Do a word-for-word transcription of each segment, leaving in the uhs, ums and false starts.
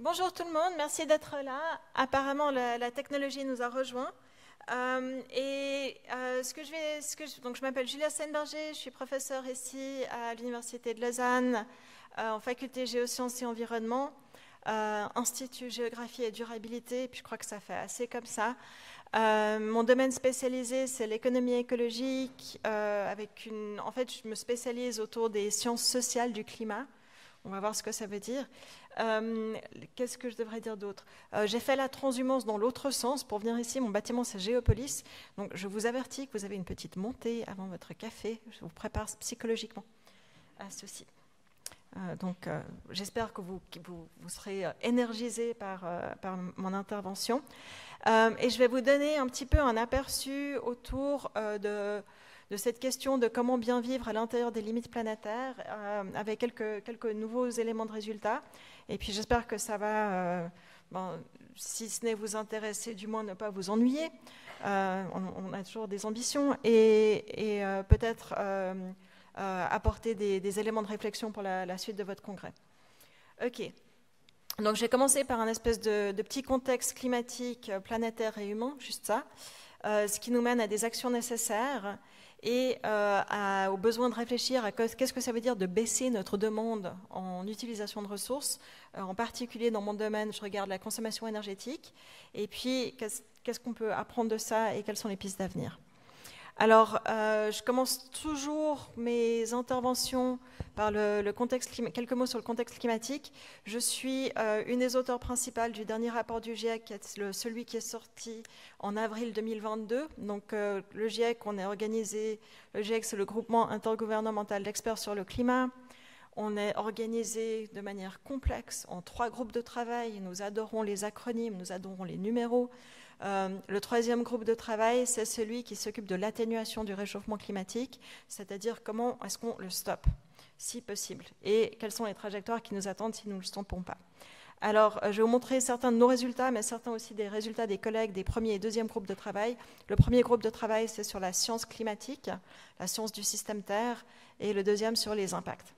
Bonjour tout le monde, merci d'être là. Apparemment, la, la technologie nous a rejoints. Euh, et euh, ce que je vais, ce que je, donc je m'appelle Julia Steinberger, je suis professeure ici à l'Université de Lausanne, euh, en faculté Géosciences et Environnement, euh, Institut Géographie et Durabilité, et puis je crois que ça fait assez comme ça. Euh, mon domaine spécialisé, c'est l'économie écologique, euh, avec une, en fait, je me spécialise autour des sciences sociales du climat. On va voir ce que ça veut dire. Euh, Qu'est-ce que je devrais dire d'autre? euh, J'ai fait la transhumance dans l'autre sens pour venir ici. Mon bâtiment, c'est Géopolis. Donc, je vous avertis que vous avez une petite montée avant votre café. Je vous prépare psychologiquement à ceci. Euh, donc, euh, j'espère que vous, que vous, vous serez énergisés par, euh, par mon intervention. Euh, et je vais vous donner un petit peu un aperçu autour euh, de... de cette question de comment bien vivre à l'intérieur des limites planétaires, euh, avec quelques, quelques nouveaux éléments de résultat. Et puis j'espère que ça va, euh, bon, si ce n'est vous intéresser, du moins ne pas vous ennuyer. Euh, on, on a toujours des ambitions et, et euh, peut-être euh, euh, apporter des, des éléments de réflexion pour la, la suite de votre congrès. Ok. Donc j'ai commencé par un espèce de, de petit contexte climatique, planétaire et humain, juste ça, euh, ce qui nous mène à des actions nécessaires et euh, à, au besoin de réfléchir à qu'est-ce que ça veut dire de baisser notre demande en utilisation de ressources. Euh, en particulier dans mon domaine, je regarde la consommation énergétique et puis qu'est-ce qu'est-ce qu'on peut apprendre de ça et quelles sont les pistes d'avenir. Alors, euh, je commence toujours mes interventions par le, le contexte, quelques mots sur le contexte climatique. Je suis euh, une des auteurs principales du dernier rapport du GIEC, qui est le, celui qui est sorti en avril deux mille vingt-deux. Donc, euh, le GIEC, on est organisé, le GIEC, c'est le groupement intergouvernemental d'experts sur le climat. On est organisé de manière complexe en trois groupes de travail. Nous adorons les acronymes, nous adorons les numéros. Euh, le troisième groupe de travail, c'est celui qui s'occupe de l'atténuation du réchauffement climatique, c'est-à-dire comment est-ce qu'on le stoppe, si possible, et quelles sont les trajectoires qui nous attendent si nous ne le stoppons pas. Alors, je vais vous montrer certains de nos résultats, mais certains aussi des résultats des collègues des premiers et deuxième groupes de travail. Le premier groupe de travail, c'est sur la science climatique, la science du système Terre, et le deuxième sur les impacts.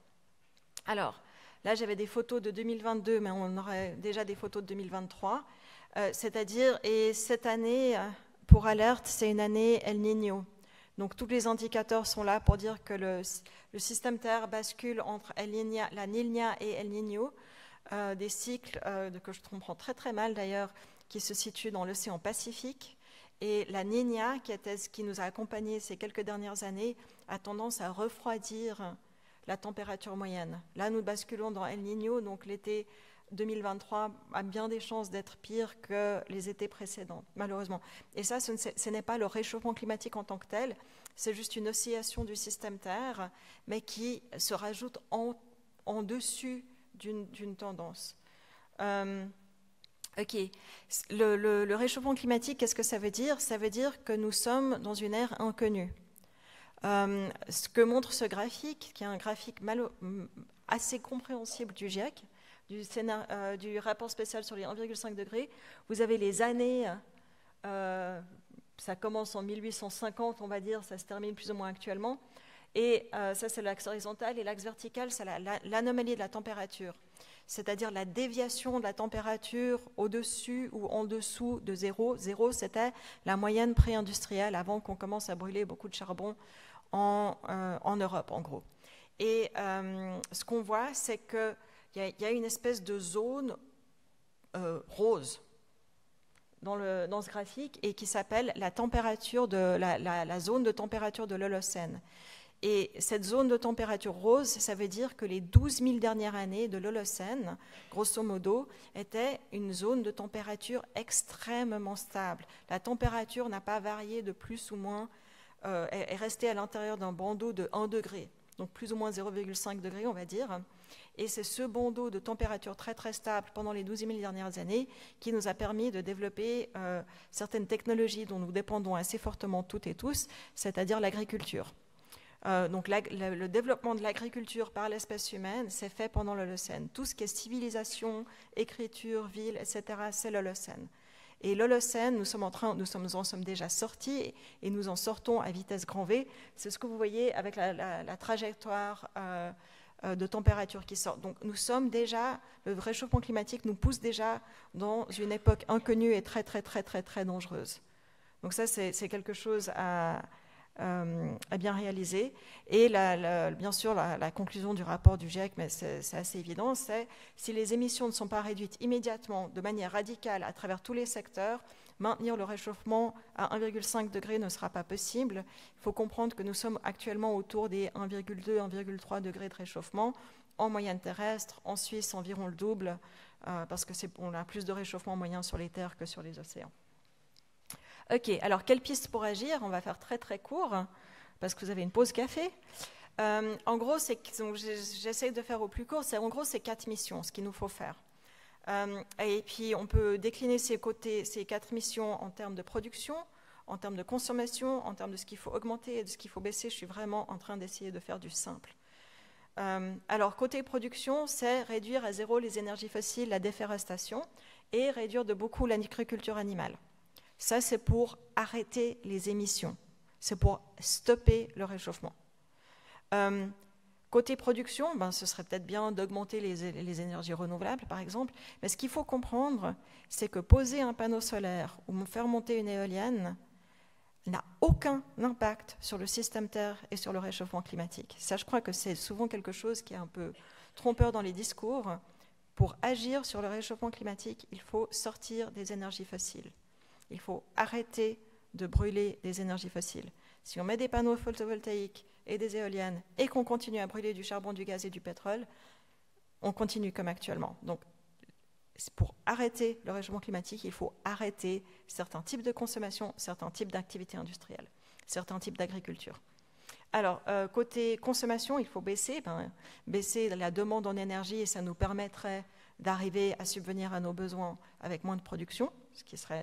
Alors, là, j'avais des photos de deux mille vingt-deux, mais on aurait déjà des photos de deux mille vingt-trois. Euh, c'est-à-dire, et cette année, pour Alerte, c'est une année El Niño. Donc tous les indicateurs sont là pour dire que le, le système Terre bascule entre El Niña, la Niña et El Niño, euh, des cycles euh, que je comprends très très mal d'ailleurs, qui se situent dans l'océan Pacifique. Et la Niña, qui, était, qui nous a accompagnés ces quelques dernières années, a tendance à refroidir la température moyenne. Là, nous basculons dans El Niño, donc l'été deux mille vingt-trois a bien des chances d'être pire que les étés précédents, malheureusement. Et ça, ce, ce n'est pas le réchauffement climatique en tant que tel, c'est juste une oscillation du système Terre, mais qui se rajoute en, en dessus d'une tendance. Euh, ok. Le, le, le réchauffement climatique, qu'est-ce que ça veut dire? Ça veut dire que nous sommes dans une ère inconnue. Euh, ce que montre ce graphique, qui est un graphique malo, assez compréhensible du GIEC, Du, scénar, euh, du rapport spécial sur les un virgule cinq degrés, vous avez les années, euh, ça commence en mille huit cent cinquante, on va dire, ça se termine plus ou moins actuellement, et euh, ça c'est l'axe horizontal, et l'axe vertical, c'est l'anomalie la, la, de la température, c'est-à-dire la déviation de la température au-dessus ou en dessous de zéro. Zéro, c'était la moyenne pré-industrielle, avant qu'on commence à brûler beaucoup de charbon en, euh, en Europe, en gros. Et euh, ce qu'on voit, c'est que il y, y a une espèce de zone euh, rose dans, le, dans ce graphique et qui s'appelle la température de la, la, la zone de température de l'Holocène. Et cette zone de température rose, ça veut dire que les douze mille dernières années de l'Holocène, grosso modo, étaient une zone de température extrêmement stable. La température n'a pas varié de plus ou moins, euh, est, est restée à l'intérieur d'un bandeau de un degré, donc plus ou moins zéro virgule cinq degrés, on va dire. Et c'est ce bandeau de température très très stable pendant les douze mille dernières années qui nous a permis de développer euh, certaines technologies dont nous dépendons assez fortement toutes et tous, c'est-à-dire l'agriculture. Euh, donc la, la, le développement de l'agriculture par l'espèce humaine, c'est fait pendant l'Holocène. Tout ce qui est civilisation, écriture, ville, et cetera, c'est l'Holocène. Et l'Holocène, nous sommes en train, nous sommes en sommes déjà sortis et nous en sortons à vitesse grand V. C'est ce que vous voyez avec la, la, la trajectoire euh, euh, de température qui sortent. Donc nous sommes déjà, le réchauffement climatique nous pousse déjà dans une époque inconnue et très très très très très dangereuse. Donc ça c'est quelque chose à, euh, à bien réaliser. Et la, la, bien sûr la, la conclusion du rapport du GIEC, mais c'est assez évident, c'est si les émissions ne sont pas réduites immédiatement de manière radicale à travers tous les secteurs, maintenir le réchauffement à un virgule cinq degré ne sera pas possible. Il faut comprendre que nous sommes actuellement autour des un virgule deux à un virgule trois degrés de réchauffement en moyenne terrestre. En Suisse, environ le double, euh, parce qu'on a plus de réchauffement moyen sur les terres que sur les océans. Ok, alors quelle piste pour agir? On va faire très très court, parce que vous avez une pause café. Euh, en gros, j'essaie de faire au plus court, en gros, c'est quatre missions, ce qu'il nous faut faire. Euh, et puis, on peut décliner ces, côtés, ces quatre missions en termes de production, en termes de consommation, en termes de ce qu'il faut augmenter et de ce qu'il faut baisser. Je suis vraiment en train d'essayer de faire du simple. Euh, alors, côté production, c'est réduire à zéro les énergies fossiles, la déforestation, et réduire de beaucoup l'agriculture animale. Ça, c'est pour arrêter les émissions. C'est pour stopper le réchauffement. Euh, Côté production, ben, ce serait peut-être bien d'augmenter les, les énergies renouvelables, par exemple. Mais ce qu'il faut comprendre, c'est que poser un panneau solaire ou faire monter une éolienne n'a aucun impact sur le système Terre et sur le réchauffement climatique. Ça, je crois que c'est souvent quelque chose qui est un peu trompeur dans les discours. Pour agir sur le réchauffement climatique, il faut sortir des énergies fossiles. Il faut arrêter de brûler des énergies fossiles. Si on met des panneaux photovoltaïques et des éoliennes, et qu'on continue à brûler du charbon, du gaz et du pétrole, on continue comme actuellement. Donc, pour arrêter le réchauffement climatique, il faut arrêter certains types de consommation, certains types d'activités industrielles, certains types d'agriculture. Alors, euh, côté consommation, il faut baisser, ben, baisser la demande en énergie, et ça nous permettrait d'arriver à subvenir à nos besoins avec moins de production, ce qui serait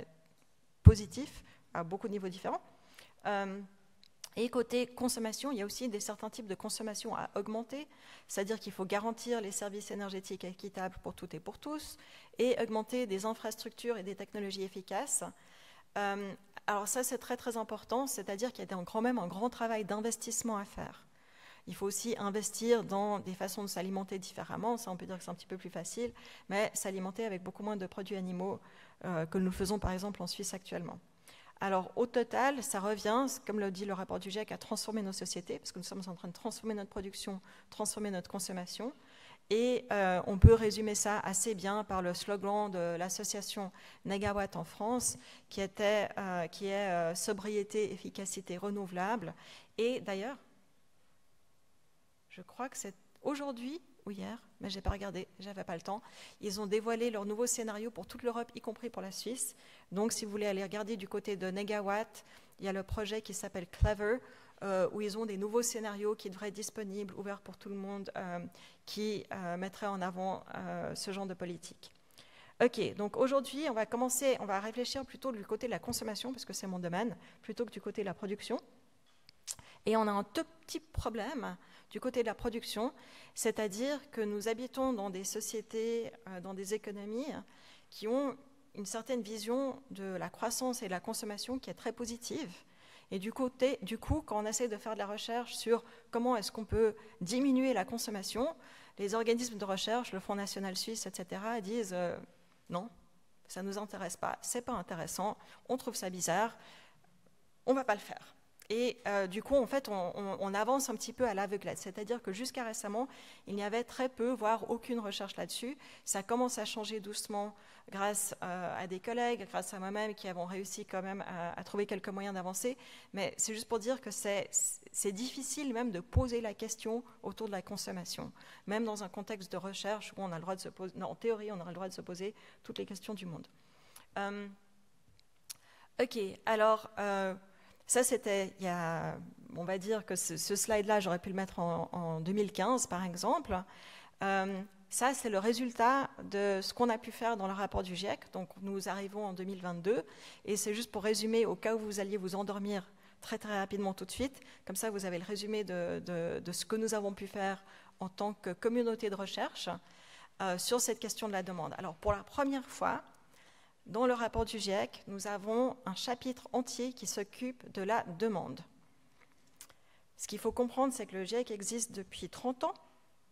positif à beaucoup de niveaux différents. Euh, Et côté consommation, il y a aussi des certains types de consommation à augmenter, c'est-à-dire qu'il faut garantir les services énergétiques équitables pour toutes et pour tous, et augmenter des infrastructures et des technologies efficaces. Euh, alors ça, c'est très très important, c'est-à-dire qu'il y a quand même un grand travail d'investissement à faire. Il faut aussi investir dans des façons de s'alimenter différemment, ça on peut dire que c'est un petit peu plus facile, mais s'alimenter avec beaucoup moins de produits animaux euh, que nous faisons par exemple en Suisse actuellement. Alors, au total, ça revient, comme le dit le rapport du GIEC, à transformer nos sociétés, parce que nous sommes en train de transformer notre production, transformer notre consommation. Et euh, on peut résumer ça assez bien par le slogan de l'association Negawatt en France, qui, était, euh, qui est euh, sobriété, efficacité, renouvelable. Et d'ailleurs, je crois que c'est aujourd'hui ou hier, mais je n'ai pas regardé, je n'avais pas le temps, ils ont dévoilé leur nouveau scénario pour toute l'Europe, y compris pour la Suisse. Donc, si vous voulez aller regarder du côté de Negawatt, il y a le projet qui s'appelle Clever, euh, où ils ont des nouveaux scénarios qui devraient être disponibles, ouverts pour tout le monde, euh, qui euh, mettraient en avant euh, ce genre de politique. Ok, donc aujourd'hui, on va commencer, on va réfléchir plutôt du côté de la consommation, parce que c'est mon domaine, plutôt que du côté de la production. Et on a un tout petit problème du côté de la production, c'est-à-dire que nous habitons dans des sociétés, euh, dans des économies qui ont une certaine vision de la croissance et de la consommation qui est très positive. Et du, côté, du coup, quand on essaie de faire de la recherche sur comment est-ce qu'on peut diminuer la consommation, les organismes de recherche, le Fonds national suisse, et cetera, disent euh, non, ça ne nous intéresse pas, c'est pas intéressant, on trouve ça bizarre, on ne va pas le faire. Et euh, du coup, en fait, on, on, on avance un petit peu à l'aveuglette. C'est-à-dire que jusqu'à récemment, il n'y avait très peu, voire aucune recherche là-dessus. Ça commence à changer doucement grâce euh, à des collègues, grâce à moi-même qui avons réussi quand même à, à trouver quelques moyens d'avancer. Mais c'est juste pour dire que c'est, c'est difficile même de poser la question autour de la consommation. Même dans un contexte de recherche où on a le droit de se poser, non, en théorie, on aura le droit de se poser toutes les questions du monde. Euh, ok, alors... Euh, Ça, c'était, il y a, on va dire que ce, ce slide-là, j'aurais pu le mettre en, en deux mille quinze, par exemple. Euh, ça, c'est le résultat de ce qu'on a pu faire dans le rapport du GIEC. Donc, nous arrivons en deux mille vingt-deux. Et c'est juste pour résumer, au cas où vous alliez vous endormir très, très rapidement tout de suite. Comme ça, vous avez le résumé de, de, de ce que nous avons pu faire en tant que communauté de recherche euh, sur cette question de la demande. Alors, pour la première fois, dans le rapport du GIEC, nous avons un chapitre entier qui s'occupe de la demande. Ce qu'il faut comprendre, c'est que le GIEC existe depuis trente ans.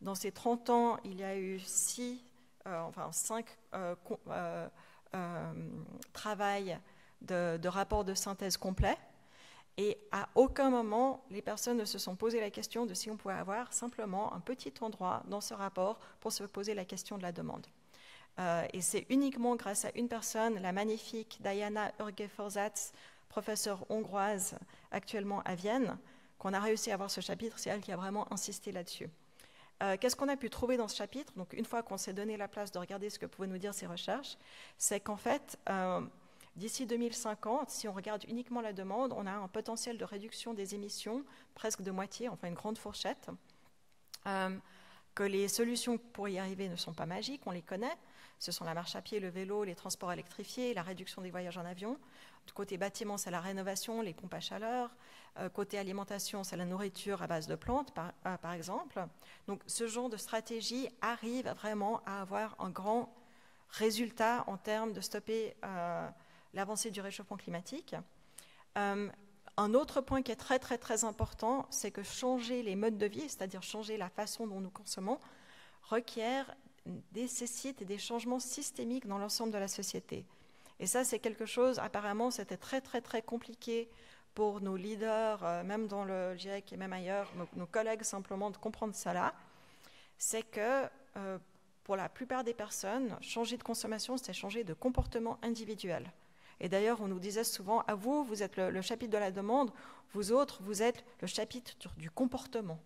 Dans ces trente ans, il y a eu six, euh, enfin cinq euh, euh, euh, travails de, de rapports de synthèse complets. Et à aucun moment, les personnes ne se sont posé la question de si on pouvait avoir simplement un petit endroit dans ce rapport pour se poser la question de la demande. Euh, et c'est uniquement grâce à une personne, la magnifique Diana Örge-Forsatz, professeure hongroise actuellement à Vienne, qu'on a réussi à avoir ce chapitre. C'est elle qui a vraiment insisté là-dessus. Euh, Qu'est-ce qu'on a pu trouver dans ce chapitre? Donc, une fois qu'on s'est donné la place de regarder ce que pouvaient nous dire ces recherches, c'est qu'en fait, euh, d'ici deux mille cinquante, si on regarde uniquement la demande, on a un potentiel de réduction des émissions presque de moitié, enfin une grande fourchette, euh, que les solutions pour y arriver ne sont pas magiques, on les connaît. Ce sont la marche à pied, le vélo, les transports électrifiés, la réduction des voyages en avion. Du côté bâtiment, c'est la rénovation, les pompes à chaleur. Euh, côté alimentation, c'est la nourriture à base de plantes, par, euh, par exemple. Donc, ce genre de stratégie arrive vraiment à avoir un grand résultat en termes de stopper euh, l'avancée du réchauffement climatique. Euh, un autre point qui est très, très, très important, c'est que changer les modes de vie, c'est-à-dire changer la façon dont nous consommons, requiert, nécessite des changements systémiques dans l'ensemble de la société. Et ça, c'est quelque chose, apparemment, c'était très, très, très compliqué pour nos leaders, euh, même dans le G I E C et même ailleurs, nos, nos collègues, simplement de comprendre ça là. C'est que, euh, pour la plupart des personnes, changer de consommation, c'est changer de comportement individuel. Et d'ailleurs, on nous disait souvent, à vous, vous êtes le, le chapitre de la demande, vous autres, vous êtes le chapitre du comportement.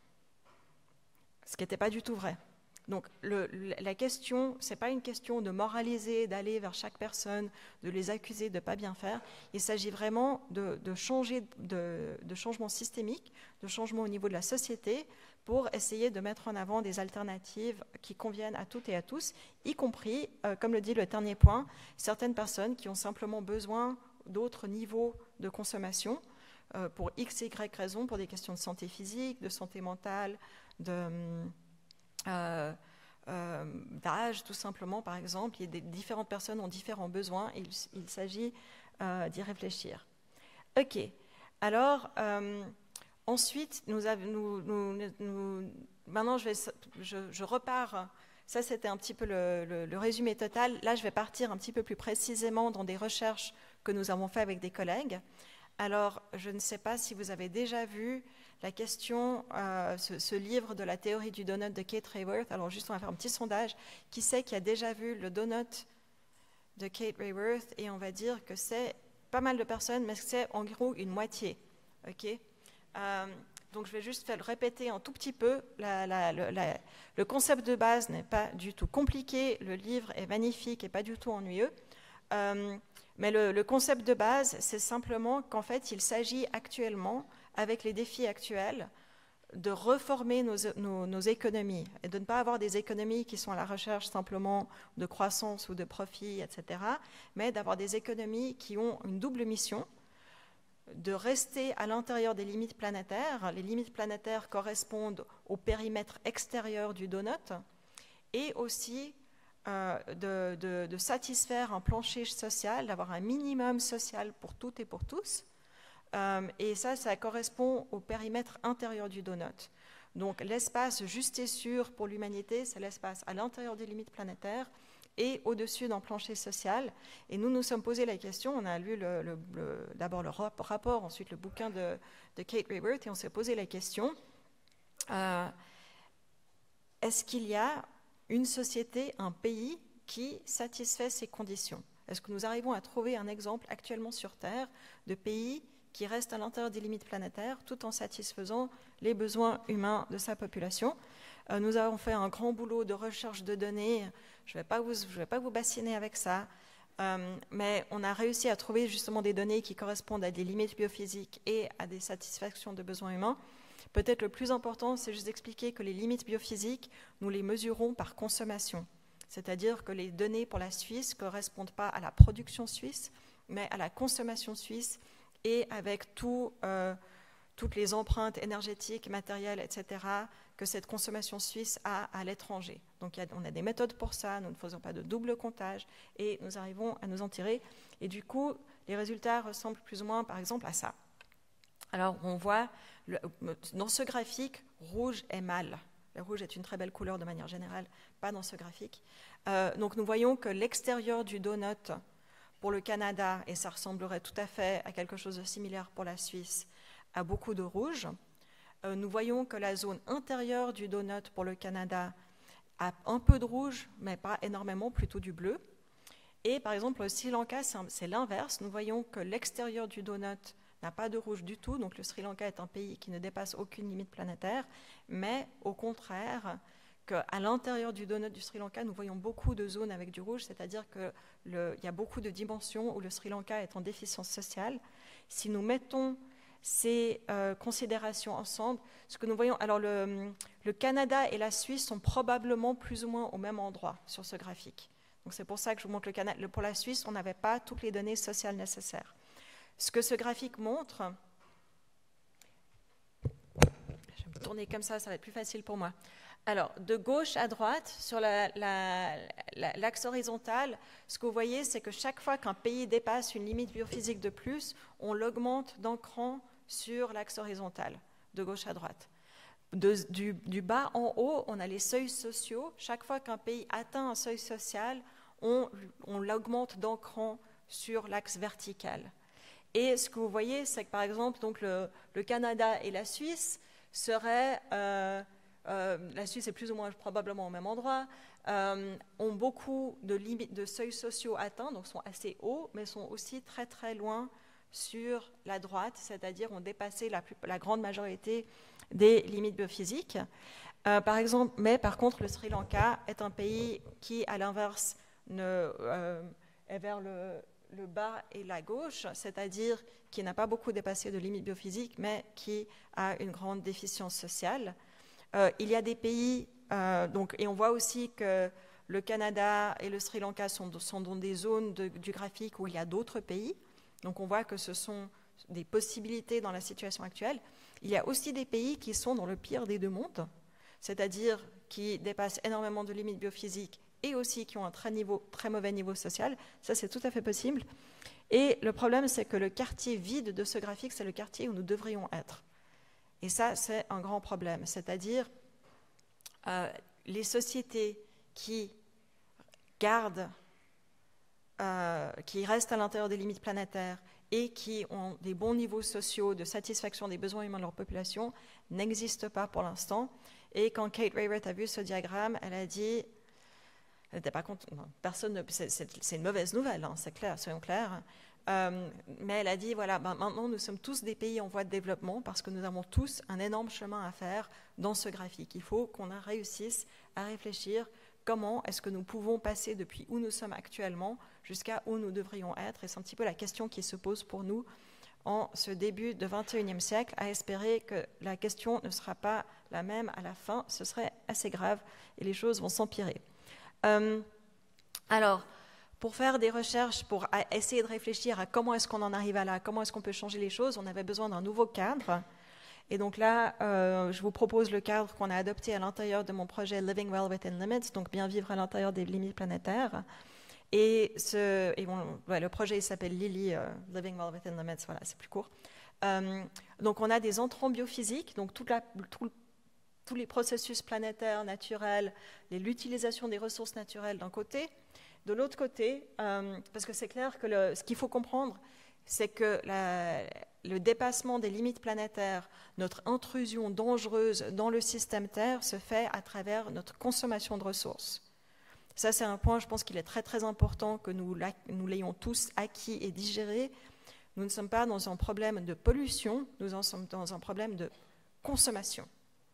Ce qui n'était pas du tout vrai. Donc, le, la question, ce n'est pas une question de moraliser, d'aller vers chaque personne, de les accuser de ne pas bien faire. Il s'agit vraiment de, de changer, de, de changement systémique, de changement au niveau de la société pour essayer de mettre en avant des alternatives qui conviennent à toutes et à tous, y compris, euh, comme le dit le dernier point, certaines personnes qui ont simplement besoin d'autres niveaux de consommation euh, pour X et Y raisons, pour des questions de santé physique, de santé mentale, de... Euh, euh, d'âge, tout simplement, par exemple. Il y a des, différentes personnes ont différents besoins et il, il s'agit euh, d'y réfléchir. Ok. Alors, euh, ensuite, nous, avons, nous, nous, nous, maintenant, je, vais, je, je repars. Ça, c'était un petit peu le, le, le résumé total. Là, je vais partir un petit peu plus précisément dans des recherches que nous avons faites avec des collègues. Alors, je ne sais pas si vous avez déjà vu la question, euh, ce, ce livre de la théorie du donut de Kate Raworth. Alors, juste, on va faire un petit sondage. Qui c'est qui a déjà vu le donut de Kate Raworth? Et on va dire que c'est pas mal de personnes, mais c'est en gros une moitié. Okay, euh, donc, je vais juste faire le répéter un tout petit peu. La, la, la, la, le concept de base n'est pas du tout compliqué. Le livre est magnifique et pas du tout ennuyeux. Euh, mais le, le concept de base, c'est simplement qu'en fait, il s'agit actuellement, avec les défis actuels, de reformer nos, nos, nos économies et de ne pas avoir des économies qui sont à la recherche simplement de croissance ou de profit, et cetera, mais d'avoir des économies qui ont une double mission, de rester à l'intérieur des limites planétaires. Les limites planétaires correspondent au périmètre extérieur du donut et aussi Euh, de, de, de satisfaire un plancher social, d'avoir un minimum social pour toutes et pour tous. Euh, et ça, ça correspond au périmètre intérieur du donut. Donc l'espace juste et sûr pour l'humanité, c'est l'espace à l'intérieur des limites planétaires et au-dessus d'un plancher social. Et nous nous sommes posé la question, on a lu le, le, le, d'abord le rapport, ensuite le bouquin de, de Kate Raworth, et on s'est posé la question, euh, est-ce qu'il y a une société, un pays qui satisfait ces conditions? Est-ce que nous arrivons à trouver un exemple actuellement sur Terre de pays qui reste à l'intérieur des limites planétaires tout en satisfaisant les besoins humains de sa population? euh, Nous avons fait un grand boulot de recherche de données. Je ne vais pas vous, je vais pas vous bassiner avec ça, euh, mais on a réussi à trouver justement des données qui correspondent à des limites biophysiques et à des satisfactions de besoins humains. Peut-être le plus important, c'est juste d'expliquer que les limites biophysiques, nous les mesurons par consommation. C'est-à-dire que les données pour la Suisse ne correspondent pas à la production suisse, mais à la consommation suisse et avec tout, euh, toutes les empreintes énergétiques, matérielles, et cetera, que cette consommation suisse a à l'étranger. Donc, il y a, on a des méthodes pour ça, nous ne faisons pas de double comptage et nous arrivons à nous en tirer. Et du coup, les résultats ressemblent plus ou moins, par exemple, à ça. Alors, on voit, le, dans ce graphique, rouge est mal. Le rouge est une très belle couleur de manière générale, pas dans ce graphique. Euh, donc nous voyons que l'extérieur du donut pour le Canada, et ça ressemblerait tout à fait à quelque chose de similaire pour la Suisse, a beaucoup de rouge. Euh, nous voyons que la zone intérieure du donut pour le Canada a un peu de rouge, mais pas énormément, plutôt du bleu. Et par exemple, au Sri Lanka, c'est l'inverse. Nous voyons que l'extérieur du donut n'a pas de rouge du tout. Donc le Sri Lanka est un pays qui ne dépasse aucune limite planétaire. Mais au contraire, qu'à l'intérieur du donut du Sri Lanka, nous voyons beaucoup de zones avec du rouge, c'est-à-dire qu'il y a beaucoup de dimensions où le Sri Lanka est en déficience sociale. Si nous mettons ces euh, considérations ensemble, ce que nous voyons, alors le, le Canada et la Suisse sont probablement plus ou moins au même endroit sur ce graphique. Donc c'est pour ça que je vous montre le Canada. Pour la Suisse, on n'avait pas toutes les données sociales nécessaires. Ce que ce graphique montre, je vais me tourner comme ça, ça va être plus facile pour moi. Alors, de gauche à droite, sur l'axe la, la, la, horizontal, ce que vous voyez, c'est que chaque fois qu'un pays dépasse une limite biophysique de plus, on l'augmente d'un cran sur l'axe horizontal, de gauche à droite. De, du, du bas en haut, on a les seuils sociaux. Chaque fois qu'un pays atteint un seuil social, on, on l'augmente d'un cran sur l'axe vertical. Et ce que vous voyez, c'est que par exemple, donc le, le Canada et la Suisse seraient... Euh, Euh, la Suisse est plus ou moins probablement au même endroit, euh, ont beaucoup de limites, de seuils sociaux atteints, donc sont assez hauts, mais sont aussi très très loin sur la droite, c'est-à-dire ont dépassé la, plus, la grande majorité des limites biophysiques. Euh, par exemple, mais par contre, le Sri Lanka est un pays qui, à l'inverse, euh, est vers le, le bas et la gauche, c'est-à-dire qui n'a pas beaucoup dépassé de limites biophysiques, mais qui a une grande déficience sociale. Euh, il y a des pays, euh, donc, et on voit aussi que le Canada et le Sri Lanka sont, sont dans des zones de, du graphique où il y a d'autres pays. Donc on voit que ce sont des possibilités dans la situation actuelle. Il y a aussi des pays qui sont dans le pire des deux mondes, c'est-à-dire qui dépassent énormément de limites biophysiques et aussi qui ont un très, niveau, très mauvais niveau social. Ça, c'est tout à fait possible. Et le problème, c'est que le quartier vide de ce graphique, c'est le quartier où nous devrions être. Et ça, c'est un grand problème, c'est-à-dire euh, les sociétés qui gardent, euh, qui restent à l'intérieur des limites planétaires et qui ont des bons niveaux sociaux de satisfaction des besoins humains de leur population n'existent pas pour l'instant. Et quand Kate Raworth a vu ce diagramme, elle a dit, elle n'était pas contente, non, personne ne, c'est, c'est, c'est une mauvaise nouvelle, hein, c'est clair, soyons clairs. Euh, mais elle a dit, voilà, ben maintenant nous sommes tous des pays en voie de développement parce que nous avons tous un énorme chemin à faire dans ce graphique. Il faut qu'on réussisse à réfléchir comment est-ce que nous pouvons passer depuis où nous sommes actuellement jusqu'à où nous devrions être. Et c'est un petit peu la question qui se pose pour nous en ce début du vingt et unième siècle, à espérer que la question ne sera pas la même à la fin. Ce serait assez grave et les choses vont s'empirer. Euh, alors, pour faire des recherches, pour essayer de réfléchir à comment est-ce qu'on en arrive à là, comment est-ce qu'on peut changer les choses, on avait besoin d'un nouveau cadre. Et donc là, euh, je vous propose le cadre qu'on a adopté à l'intérieur de mon projet Living Well Within Limits, donc bien vivre à l'intérieur des limites planétaires. Et, ce, et bon, ouais, le projet il s'appelle Lily, uh, Living Well Within Limits, voilà, c'est plus court. Euh, donc on a des entrants biophysiques, donc toute la, tout, tous les processus planétaires, naturels, l'utilisation des ressources naturelles d'un côté. De l'autre côté, euh, parce que c'est clair que le, ce qu'il faut comprendre, c'est que la, le dépassement des limites planétaires, notre intrusion dangereuse dans le système Terre se fait à travers notre consommation de ressources. Ça, c'est un point, je pense qu'il est très très important que nous, nous l'ayons tous acquis et digéré. Nous ne sommes pas dans un problème de pollution, nous en sommes dans un problème de consommation.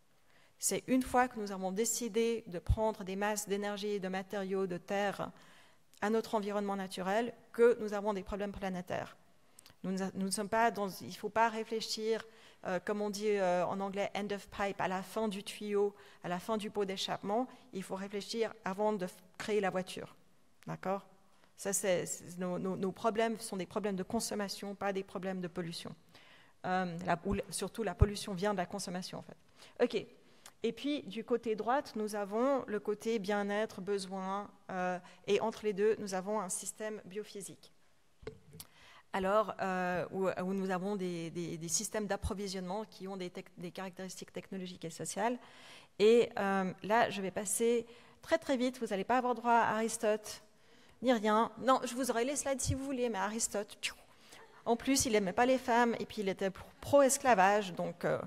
C'est une fois que nous avons décidé de prendre des masses d'énergie, de matériaux, de terre à notre environnement naturel que nous avons des problèmes planétaires. Nous ne, nous ne sommes pas dans, il ne faut pas réfléchir, euh, comme on dit euh, en anglais, end of pipe, à la fin du tuyau, à la fin du pot d'échappement. Il faut réfléchir avant de créer la voiture. D'accord ? Ça, c'est, c'est, nos, nos, nos problèmes sont des problèmes de consommation, pas des problèmes de pollution. Euh, la, ou, surtout, la pollution vient de la consommation, en fait. OK. Et puis, du côté droite, nous avons le côté bien-être, besoin, euh, et entre les deux, nous avons un système biophysique. alors euh, où, où nous avons des, des, des systèmes d'approvisionnement qui ont des, des caractéristiques technologiques et sociales. Et euh, là, je vais passer très très vite, vous n'allez pas avoir droit à Aristote, ni rien. Non, je vous aurai les slides si vous voulez, mais Aristote, tchou. En plus, il n'aimait pas les femmes, et puis il était pro-esclavage, donc... Euh...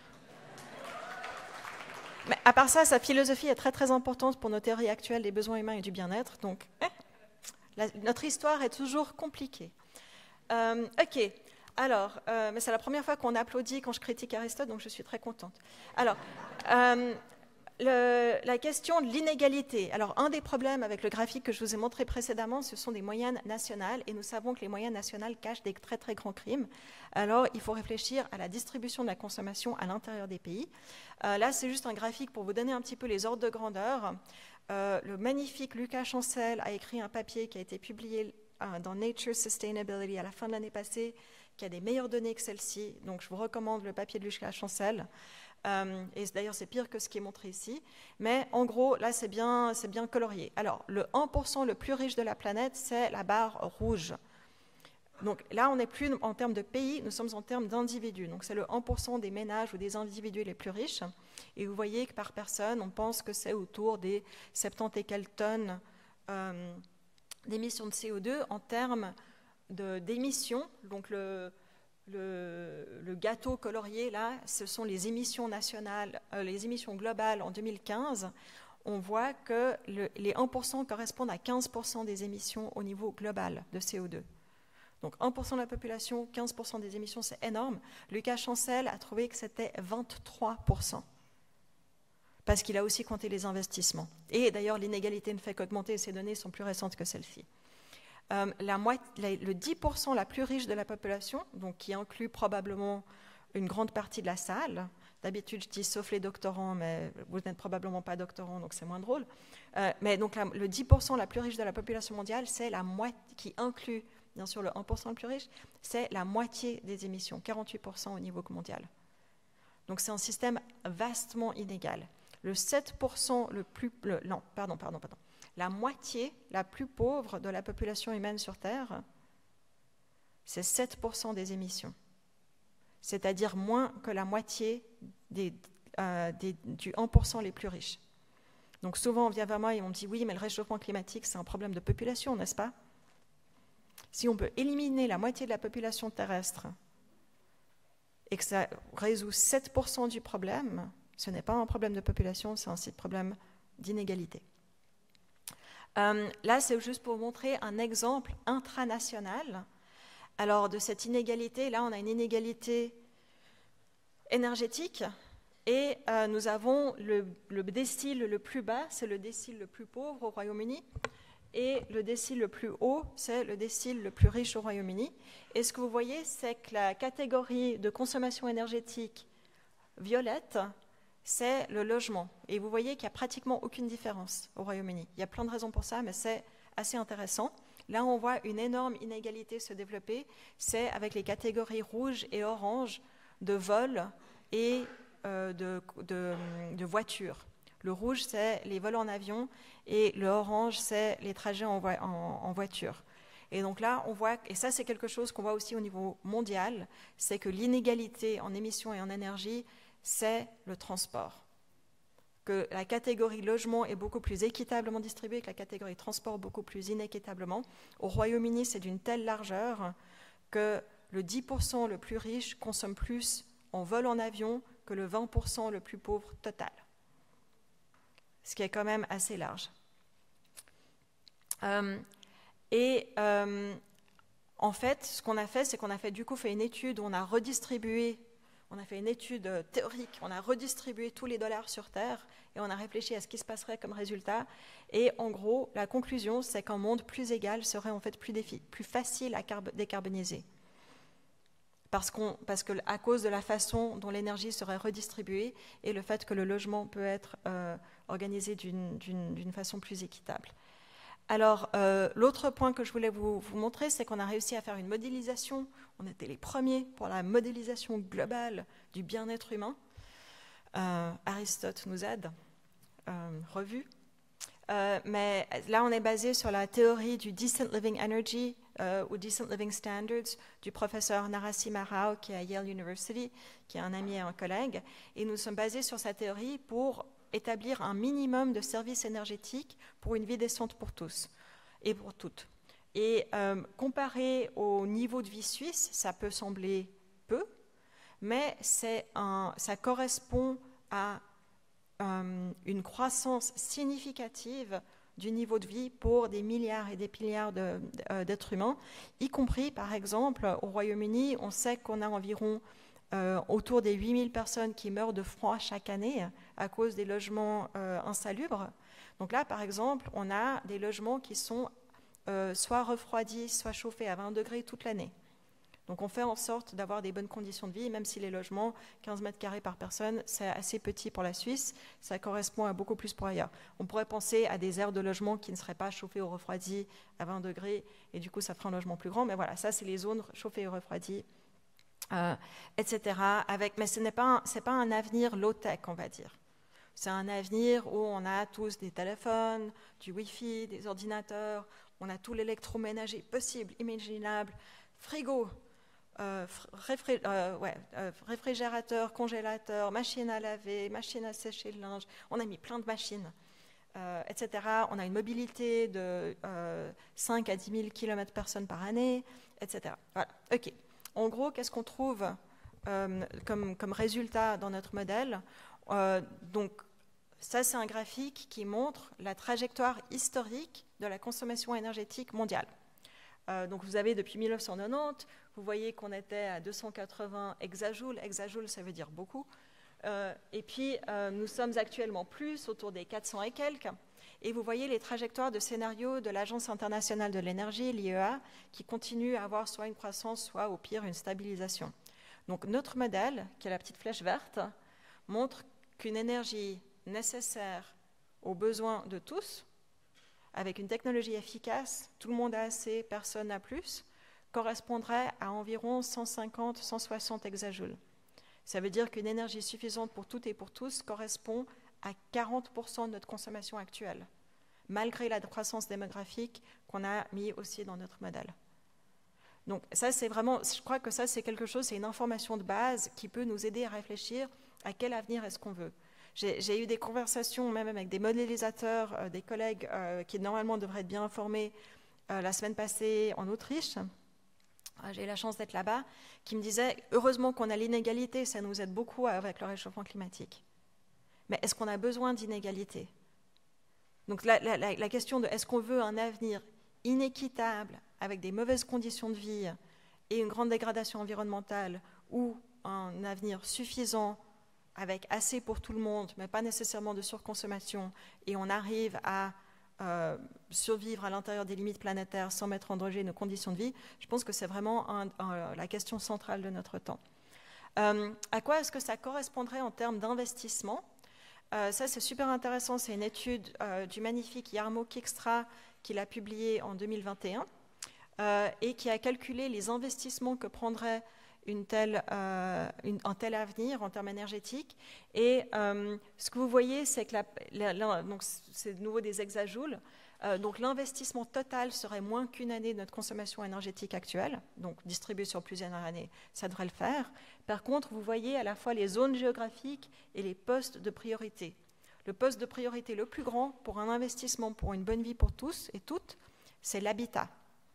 Mais à part ça, sa philosophie est très très importante pour nos théories actuelles des besoins humains et du bien-être, donc eh, la, notre histoire est toujours compliquée. Euh, ok, alors, euh, mais c'est la première fois qu'on applaudit quand je critique Aristote, donc je suis très contente. Alors, euh, le, la question de l'inégalité. Alors, un des problèmes avec le graphique que je vous ai montré précédemment, ce sont des moyennes nationales, et nous savons que les moyennes nationales cachent des très très grands crimes. Alors, il faut réfléchir à la distribution de la consommation à l'intérieur des pays. Euh, là, c'est juste un graphique pour vous donner un petit peu les ordres de grandeur. Euh, le magnifique Lucas Chancel a écrit un papier qui a été publié dans Nature Sustainability à la fin de l'année passée, qui a des meilleures données que celle-ci. Donc, je vous recommande le papier de Lucas Chancel. Euh, et d'ailleurs, c'est pire que ce qui est montré ici. Mais en gros, là, c'est bien, c'est bien colorié. Alors, le un pour cent le plus riche de la planète, c'est la barre rouge. Donc là, on n'est plus en termes de pays, nous sommes en termes d'individus. Donc, c'est le un pour cent des ménages ou des individus les plus riches. Et vous voyez que par personne, on pense que c'est autour des soixante-dix et quelques tonnes euh, d'émissions de C O deux en termes d'émissions. Donc le, le, le gâteau colorié, là, ce sont les émissions nationales, euh, les émissions globales en deux mille quinze. On voit que le, les un pour cent correspondent à quinze pour cent des émissions au niveau global de C O deux. Donc un pour cent de la population, quinze pour cent des émissions, c'est énorme. Lucas Chancel a trouvé que c'était vingt-trois pour cent. Parce qu'il a aussi compté les investissements. Et d'ailleurs, l'inégalité ne fait qu'augmenter, ces données sont plus récentes que celles-ci. Euh, la la, le dix pour cent la plus riche de la population, donc qui inclut probablement une grande partie de la salle, d'habitude je dis sauf les doctorants, mais vous n'êtes probablement pas doctorants, donc c'est moins drôle, euh, mais donc la, le dix pour cent la plus riche de la population mondiale, c'est la moitié, qui inclut bien sûr le un pour cent le plus riche, c'est la moitié des émissions, quarante-huit pour cent au niveau mondial. Donc c'est un système vastement inégal. Le sept pour cent le plus... Le, non, pardon, pardon, pardon. La moitié la plus pauvre de la population humaine sur Terre, c'est sept pour cent des émissions. C'est-à-dire moins que la moitié des, euh, des, du un pour cent les plus riches. Donc souvent on vient vers moi et on me dit « Oui, mais le réchauffement climatique, c'est un problème de population, n'est-ce pas ?» Si on peut éliminer la moitié de la population terrestre et que ça résout sept pour cent du problème, ce n'est pas un problème de population, c'est un problème d'inégalité. Euh, là, c'est juste pour vous montrer un exemple intranational. Alors, de cette inégalité, là, on a une inégalité énergétique et euh, nous avons le, le décile le plus bas, c'est le décile le plus pauvre au Royaume-Uni, et le décile le plus haut, c'est le décile le plus riche au Royaume-Uni. Et ce que vous voyez, c'est que la catégorie de consommation énergétique violette, c'est le logement. Et vous voyez qu'il n'y a pratiquement aucune différence au Royaume-Uni. Il y a plein de raisons pour ça, mais c'est assez intéressant. Là, on voit une énorme inégalité se développer. C'est avec les catégories rouge et orange de vol et euh, de, de, de voitures. Le rouge, c'est les vols en avion, et le orange, c'est les trajets en, vo en, en voiture. Et donc là, on voit, et ça c'est quelque chose qu'on voit aussi au niveau mondial, c'est que l'inégalité en émissions et en énergie, c'est le transport. Que la catégorie logement est beaucoup plus équitablement distribuée, que la catégorie transport beaucoup plus inéquitablement. Au Royaume-Uni, c'est d'une telle largeur que le dix pour cent le plus riche consomme plus en vol en avion que le vingt pour cent le plus pauvre total. Ce qui est quand même assez large. Euh, et euh, en fait, ce qu'on a fait, c'est qu'on a fait, du coup, fait une étude où on a redistribué, on a fait une étude théorique, on a redistribué tous les dollars sur Terre et on a réfléchi à ce qui se passerait comme résultat. Et en gros, la conclusion, c'est qu'un monde plus égal serait en fait plus, défi, plus facile à décarboniser. Parce, qu'on, parce que à cause de la façon dont l'énergie serait redistribuée et le fait que le logement peut être euh, organisé d'une, d'une, d'une façon plus équitable. Alors, euh, l'autre point que je voulais vous, vous montrer, c'est qu'on a réussi à faire une modélisation. On était les premiers pour la modélisation globale du bien-être humain. Euh, Aristote nous aide, euh, revue. Euh, mais là, on est basé sur la théorie du Decent Living Energy euh, ou Decent Living Standards du professeur Narasimha Rao qui est à Yale University, qui est un ami et un collègue. Et nous sommes basés sur sa théorie pour établir un minimum de services énergétiques pour une vie décente pour tous et pour toutes. Et euh, comparé au niveau de vie suisse, ça peut sembler peu, mais c'est un, ça correspond à euh, une croissance significative du niveau de vie pour des milliards et des milliards de, de, d'êtres humains, y compris, par exemple, au Royaume-Uni, on sait qu'on a environ euh, autour des huit mille personnes qui meurent de froid chaque année à cause des logements euh, insalubres. Donc là, par exemple, on a des logements qui sont euh, soit refroidis, soit chauffés à vingt degrés toute l'année. Donc on fait en sorte d'avoir des bonnes conditions de vie, même si les logements, quinze mètres carrés par personne, c'est assez petit pour la Suisse, ça correspond à beaucoup plus pour ailleurs. On pourrait penser à des aires de logement qui ne seraient pas chauffées ou refroidies à vingt degrés, et du coup ça ferait un logement plus grand, mais voilà, ça c'est les zones chauffées et refroidies, euh, et cetera. Avec, mais ce n'est pas, c'est pas un avenir low-tech, on va dire. C'est un avenir où on a tous des téléphones, du Wi-Fi, des ordinateurs, on a tout l'électroménager possible, imaginable, frigo, Euh, réfré euh, ouais, euh, réfrigérateur, congélateur, machine à laver, machine à sécher le linge. On a mis plein de machines, euh, et cetera. On a une mobilité de euh, cinq à dix mille kilomètres personne par année, et cetera. Voilà. Ok. En gros, qu'est-ce qu'on trouve euh, comme, comme résultat dans notre modèle? euh, Donc, ça, c'est un graphique qui montre la trajectoire historique de la consommation énergétique mondiale. Euh, donc, vous avez depuis mille neuf cent quatre-vingt-dix, vous voyez qu'on était à deux cent quatre-vingts hexajoules. Hexajoule, ça veut dire beaucoup. Euh, et puis, euh, nous sommes actuellement plus, autour des quatre cents et quelques. Et vous voyez les trajectoires de scénarios de l'Agence internationale de l'énergie, l'I E A, qui continuent à avoir soit une croissance, soit au pire une stabilisation. Donc, notre modèle, qui est la petite flèche verte, montre qu'une énergie nécessaire aux besoins de tous, avec une technologie efficace, tout le monde a assez, personne n'a plus, correspondrait à environ cent cinquante à cent soixante hexajoules. Ça veut dire qu'une énergie suffisante pour toutes et pour tous correspond à quarante pour cent de notre consommation actuelle, malgré la croissance démographique qu'on a mis aussi dans notre modèle. Donc ça, c'est vraiment, je crois que ça, c'est quelque chose, c'est une information de base qui peut nous aider à réfléchir à quel avenir est-ce qu'on veut. J'ai eu des conversations même avec des modélisateurs, euh, des collègues euh, qui normalement devraient être bien informés euh, la semaine passée en Autriche. Euh, J'ai eu la chance d'être là-bas, qui me disaient « Heureusement qu'on a l'inégalité, ça nous aide beaucoup avec le réchauffement climatique. Mais est-ce qu'on a besoin d'inégalité ?» Donc la, la, la question de est-ce qu'on veut un avenir inéquitable avec des mauvaises conditions de vie et une grande dégradation environnementale ou un avenir suffisant avec assez pour tout le monde, mais pas nécessairement de surconsommation, et on arrive à euh, survivre à l'intérieur des limites planétaires sans mettre en danger nos conditions de vie, je pense que c'est vraiment un, un, la question centrale de notre temps. Euh, à quoi est-ce que ça correspondrait en termes d'investissement? euh, Ça, c'est super intéressant. C'est une étude euh, du magnifique Jarmo Kikstra qu'il a publiée en deux mille vingt et un euh, et qui a calculé les investissements que prendrait Une telle, euh, une, un tel avenir en termes énergétiques. Et euh, ce que vous voyez, c'est que la, la, la, donc c'est de nouveau des hexajoules. Euh, donc l'investissement total serait moins qu'une année de notre consommation énergétique actuelle. Donc distribué sur plusieurs années, ça devrait le faire. Par contre, vous voyez à la fois les zones géographiques et les postes de priorité. Le poste de priorité le plus grand pour un investissement pour une bonne vie pour tous et toutes, c'est l'habitat.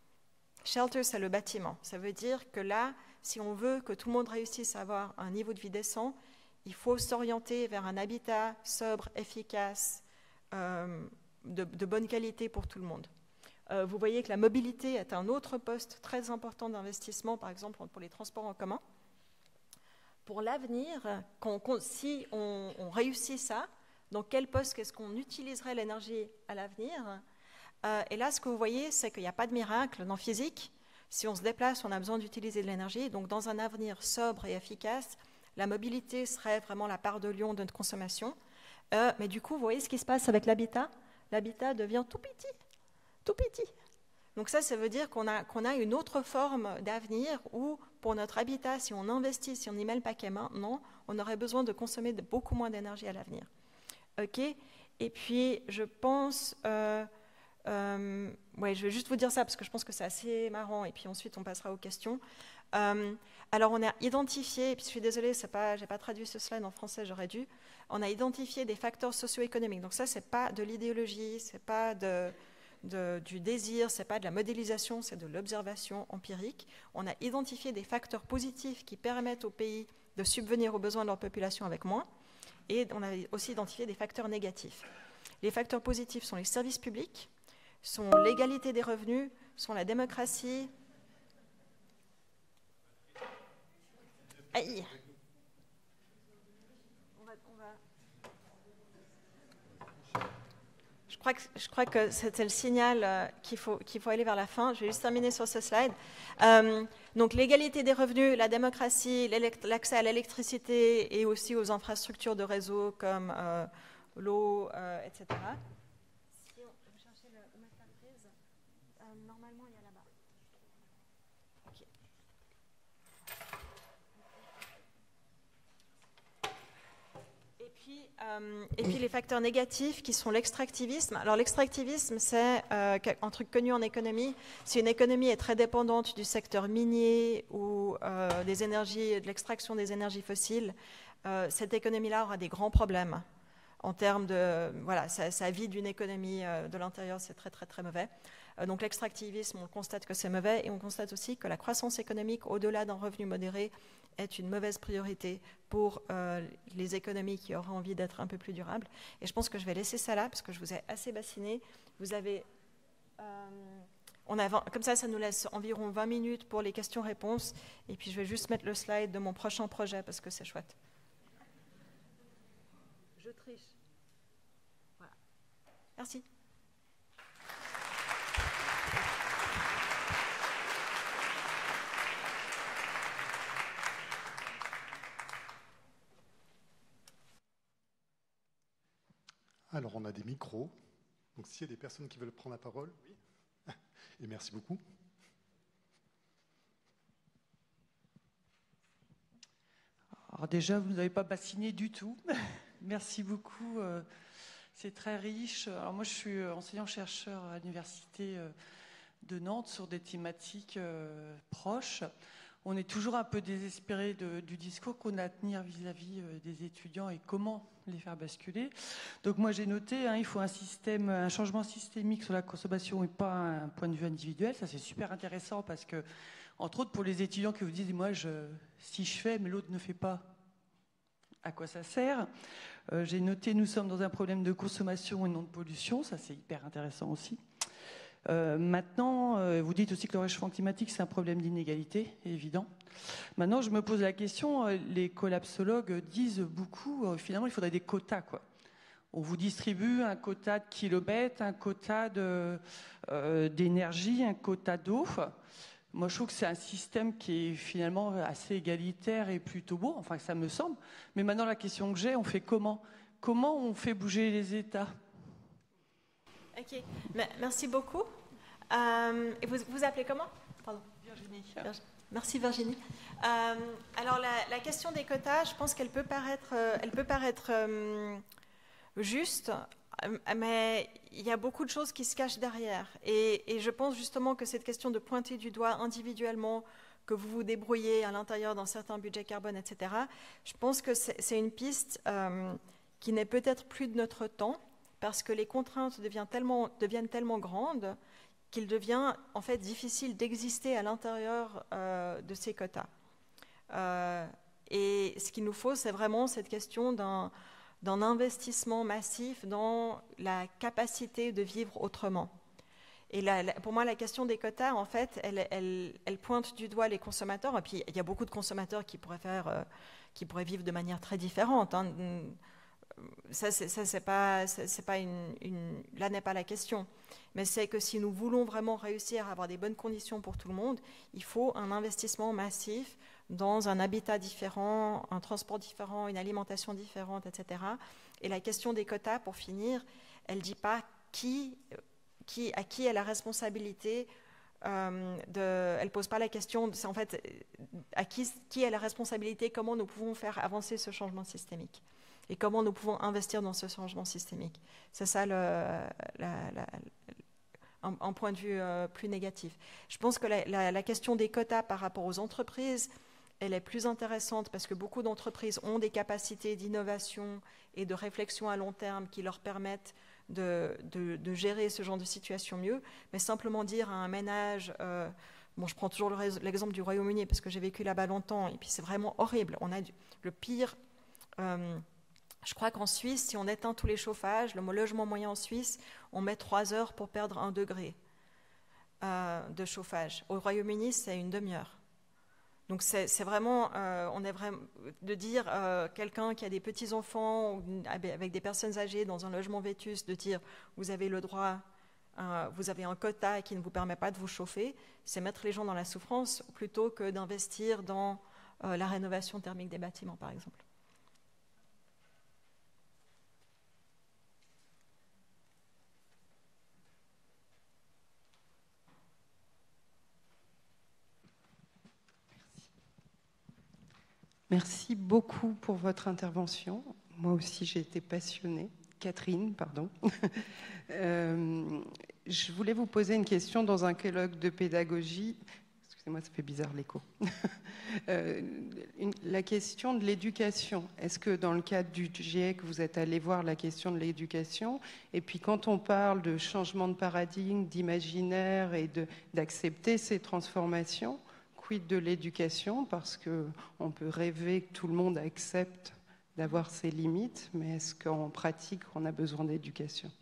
Shelter, c'est le bâtiment. Ça veut dire que là, si on veut que tout le monde réussisse à avoir un niveau de vie décent, il faut s'orienter vers un habitat sobre, efficace, euh, de, de bonne qualité pour tout le monde. Euh, vous voyez que la mobilité est un autre poste très important d'investissement, par exemple pour les transports en commun. Pour l'avenir, si on, on réussit ça, dans quel poste est-ce qu'on utiliserait l'énergie à l'avenir? euh, Et là, ce que vous voyez, c'est qu'il n'y a pas de miracle dans physique. Si on se déplace, on a besoin d'utiliser de l'énergie. Donc, dans un avenir sobre et efficace, la mobilité serait vraiment la part de lion de notre consommation. Euh, mais du coup, vous voyez ce qui se passe avec l'habitat? L'habitat devient tout petit, tout petit. Donc ça, ça veut dire qu'on a, qu'on a une autre forme d'avenir où, pour notre habitat, si on investit, si on y met le paquet maintenant, on aurait besoin de consommer de beaucoup moins d'énergie à l'avenir. OK. Et puis, je pense... Euh, Euh, ouais, je vais juste vous dire ça parce que je pense que c'est assez marrant et puis ensuite on passera aux questions. Euh, alors on a identifié, et puis je suis désolée, je n'ai pas traduit ce slide en français, j'aurais dû. On a identifié des facteurs socio-économiques. Donc ça, c'est pas de l'idéologie, c'est pas de, de, du désir, c'est pas de la modélisation, c'est de l'observation empirique. On a identifié des facteurs positifs qui permettent aux pays de subvenir aux besoins de leur population avec moins. Et on a aussi identifié des facteurs négatifs. Les facteurs positifs sont les services publics, sont l'égalité des revenus, sont la démocratie. Aïe. On va, on va... Je crois que, je crois que c'était le signal euh, qu'il faut, qu'il faut aller vers la fin. Je vais juste terminer sur ce slide. Euh, donc l'égalité des revenus, la démocratie, l'accès à l'électricité et aussi aux infrastructures de réseau comme euh, l'eau, euh, et cetera. Si on veut chercher le master prise, euh, normalement il y a là-bas. Okay. Et puis, euh, et puis les facteurs négatifs qui sont l'extractivisme. Alors l'extractivisme, c'est euh, un truc connu en économie. Si une économie est très dépendante du secteur minier ou euh, des énergies, de l'extraction des énergies fossiles, euh, cette économie-là aura des grands problèmes. En termes de, voilà, ça, ça vide une économie euh, de l'intérieur, c'est très très très mauvais. Euh, donc l'extractivisme, on constate que c'est mauvais, et on constate aussi que la croissance économique, au-delà d'un revenu modéré, est une mauvaise priorité pour euh, les économies qui auraient envie d'être un peu plus durables. Et je pense que je vais laisser ça là, parce que je vous ai assez bassiné. Vous avez, euh, on a vingt, comme ça, ça nous laisse environ vingt minutes pour les questions-réponses, et puis je vais juste mettre le slide de mon prochain projet, parce que c'est chouette. Je triche. Voilà. Merci. Alors, on a des micros. Donc, s'il y a des personnes qui veulent prendre la parole, oui. Et merci beaucoup. Alors déjà, vous n'avez pas bassiné du tout. Merci beaucoup. C'est très riche. Alors moi, je suis enseignant-chercheur à l'université de Nantes sur des thématiques proches. On est toujours un peu désespéré de, du discours qu'on a à tenir vis-à-vis des étudiants et comment les faire basculer. Donc moi, j'ai noté, hein, il faut un système, un changement systémique sur la consommation et pas un point de vue individuel. Ça, c'est super intéressant parce que, entre autres, pour les étudiants qui vous disent, moi, je, si je fais, mais l'autre ne fait pas, à quoi ça sert? euh, J'ai noté, nous sommes dans un problème de consommation et non de pollution. Ça, c'est hyper intéressant aussi. Euh, maintenant, euh, vous dites aussi que le réchauffement climatique, c'est un problème d'inégalité, évident. Maintenant, je me pose la question, euh, les collapsologues disent beaucoup, euh, finalement, il faudrait des quotas, quoi. On vous distribue un quota de kilomètres, un quota de, euh, d'énergie, un quota d'eau. Moi, je trouve que c'est un système qui est finalement assez égalitaire et plutôt beau, enfin, ça me semble. Mais maintenant, la question que j'ai, on fait comment? Comment on fait bouger les États? Ok, merci beaucoup. Euh, et vous vous appelez comment? Pardon. Virginie. Merci Virginie. Euh, alors la, la question des quotas, je pense qu'elle peut paraître, euh, elle peut paraître euh, juste, mais il y a beaucoup de choses qui se cachent derrière. Et, et je pense justement que cette question de pointer du doigt individuellement, que vous vous débrouillez à l'intérieur dans certains budgets carbone, et cetera, je pense que c'est une piste euh, qui n'est peut-être plus de notre temps, parce que les contraintes deviennent tellement, deviennent tellement grandes qu'il devient en fait difficile d'exister à l'intérieur euh, de ces quotas. Euh, et ce qu'il nous faut, c'est vraiment cette question d'un d'un investissement massif dans la capacité de vivre autrement. Et la, la, pour moi, la question des quotas, en fait, elle, elle, elle pointe du doigt les consommateurs. Et puis, il y a beaucoup de consommateurs qui pourraient, faire, euh, qui pourraient vivre de manière très différente. Hein. Ça, c'est pas, c'est pas une, une, là n'est pas la question. Mais c'est que si nous voulons vraiment réussir à avoir des bonnes conditions pour tout le monde, il faut un investissement massif dans un habitat différent, un transport différent, une alimentation différente, et cetera. Et la question des quotas, pour finir, elle ne dit pas qui, qui, à qui est la responsabilité. Euh, de, elle ne pose pas la question, c'est en fait à qui, qui est la responsabilité, comment nous pouvons faire avancer ce changement systémique. Et comment nous pouvons investir dans ce changement systémique. C'est ça le, la, la, un, un point de vue euh, plus négatif. Je pense que la, la, la question des quotas par rapport aux entreprises, elle est plus intéressante parce que beaucoup d'entreprises ont des capacités d'innovation et de réflexion à long terme qui leur permettent de, de, de gérer ce genre de situation mieux. Mais simplement dire à un ménage, euh, bon, je prends toujours l'exemple du Royaume-Uni parce que j'ai vécu là-bas longtemps et puis c'est vraiment horrible. On a du, le pire. Euh, je crois qu'en Suisse, si on éteint tous les chauffages, le logement moyen en Suisse, on met trois heures pour perdre un degré euh, de chauffage. Au Royaume-Uni, c'est une demi-heure. Donc c'est vraiment, euh, on est vraiment de dire euh, quelqu'un qui a des petits enfants ou avec des personnes âgées dans un logement vétuste, de dire vous avez le droit, euh, vous avez un quota qui ne vous permet pas de vous chauffer, c'est mettre les gens dans la souffrance plutôt que d'investir dans euh, la rénovation thermique des bâtiments, par exemple. Merci beaucoup pour votre intervention. Moi aussi, j'ai été passionnée. Catherine, pardon. euh, je voulais vous poser une question dans un colloque de pédagogie. Excusez-moi, ça fait bizarre l'écho. euh, une, la question de l'éducation. Est-ce que dans le cadre du GIEC, vous êtes allé voir la question de l'éducation? Et puis quand on parle de changement de paradigme, d'imaginaire et d'accepter ces transformations, de l'éducation, parce qu'on peut rêver que tout le monde accepte d'avoir ses limites, mais est-ce qu'en pratique, on a besoin d'éducation?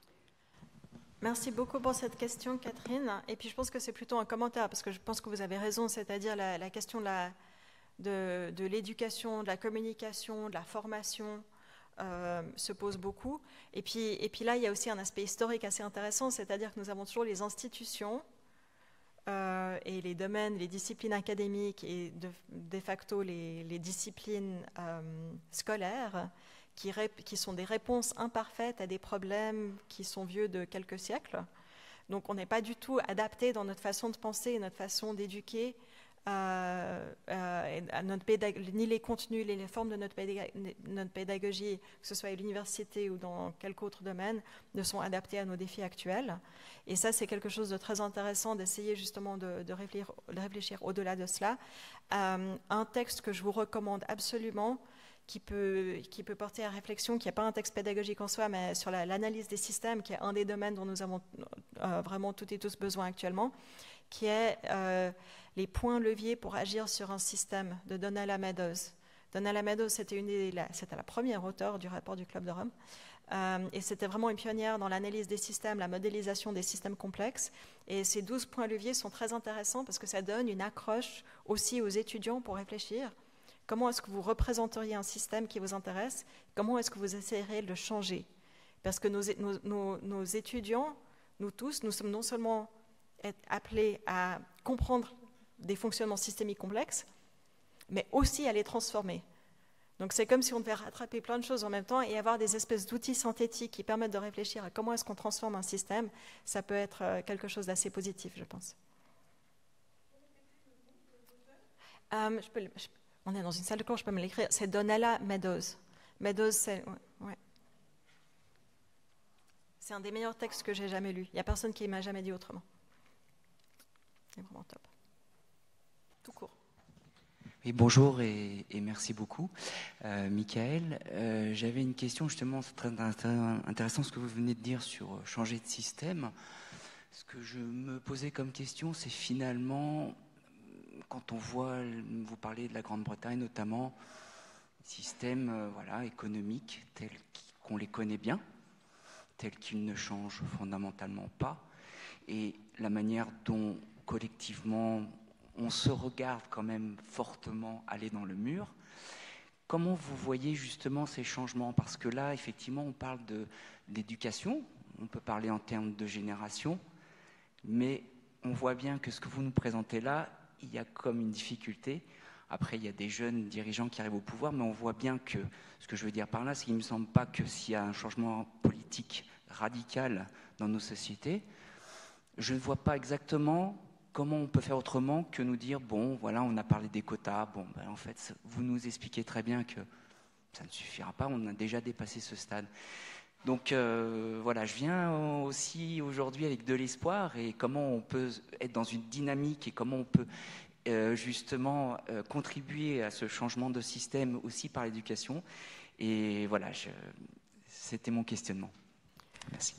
Merci beaucoup pour cette question, Catherine. Et puis je pense que c'est plutôt un commentaire, parce que je pense que vous avez raison, c'est-à-dire la, la question de la, de, de l'éducation, de la communication, de la formation euh, se pose beaucoup. Et puis, et puis là, il y a aussi un aspect historique assez intéressant, c'est-à-dire que nous avons toujours les institutions Euh, et les domaines, les disciplines académiques et de, de facto les, les disciplines euh, scolaires qui, qui sont des réponses imparfaites à des problèmes qui sont vieux de quelques siècles. Donc on n'est pas du tout adapté dans notre façon de penser et notre façon d'éduquer, euh, euh, ni les contenus, ni les formes de notre, pédag notre pédagogie, que ce soit à l'université ou dans quelque autre domaine, ne sont adaptés à nos défis actuels. Et ça, c'est quelque chose de très intéressant d'essayer justement de, de réfléchir, de réfléchir au-delà de cela. Euh, un texte que je vous recommande absolument, qui peut, qui peut porter à réflexion, qui n'est pas un texte pédagogique en soi, mais sur l'analyse des systèmes, qui est un des domaines dont nous avons euh, vraiment toutes et tous besoin actuellement, qui est euh, les points leviers pour agir sur un système, de Donella Meadows. Donella Meadows, c'était la, la première auteure du rapport du Club de Rome. Euh, et c'était vraiment une pionnière dans l'analyse des systèmes, la modélisation des systèmes complexes. Et ces douze points leviers sont très intéressants parce que ça donne une accroche aussi aux étudiants pour réfléchir. Comment est-ce que vous représenteriez un système qui vous intéresse? Comment est-ce que vous essayerez de le changer? Parce que nos, nos, nos, nos étudiants, nous tous, nous sommes non seulement appelés à comprendre des fonctionnements systémiques complexes, mais aussi à les transformer. Donc c'est comme si on devait rattraper plein de choses en même temps et avoir des espèces d'outils synthétiques qui permettent de réfléchir à comment est-ce qu'on transforme un système. Ça peut être quelque chose d'assez positif, je pense. Euh, je peux, je, on est dans une salle de cours, je peux me l'écrire. C'est Donella Meadows. Meadows, c'est... Ouais. C'est un des meilleurs textes que j'ai jamais lu. Il n'y a personne qui m'a jamais dit autrement. C'est vraiment top. Tout court. Et bonjour et, et merci beaucoup. Euh, Michael, euh, j'avais une question justement, c'est très intéressant ce que vous venez de dire sur changer de système. Ce que je me posais comme question, c'est finalement, quand on voit, vous parlez de la Grande-Bretagne notamment, système euh, voilà, économique tel qu'on les connaît bien, tel qu'ils ne changent fondamentalement pas, et la manière dont collectivement on se regarde quand même fortement aller dans le mur. Comment vous voyez justement ces changements? Parce que là, effectivement, on parle d'éducation, on peut parler en termes de génération, mais on voit bien que ce que vous nous présentez là, il y a comme une difficulté. Après, il y a des jeunes dirigeants qui arrivent au pouvoir, mais on voit bien que, ce que je veux dire par là, c'est qu'il ne me semble pas que s'il y a un changement politique radical dans nos sociétés, je ne vois pas exactement comment on peut faire autrement que nous dire, bon, voilà, on a parlé des quotas, bon, ben, en fait, vous nous expliquez très bien que ça ne suffira pas, on a déjà dépassé ce stade. Donc euh, voilà, je viens aussi aujourd'hui avec de l'espoir et comment on peut être dans une dynamique et comment on peut euh, justement euh, contribuer à ce changement de système aussi par l'éducation. Et voilà, je, c'était mon questionnement. Merci.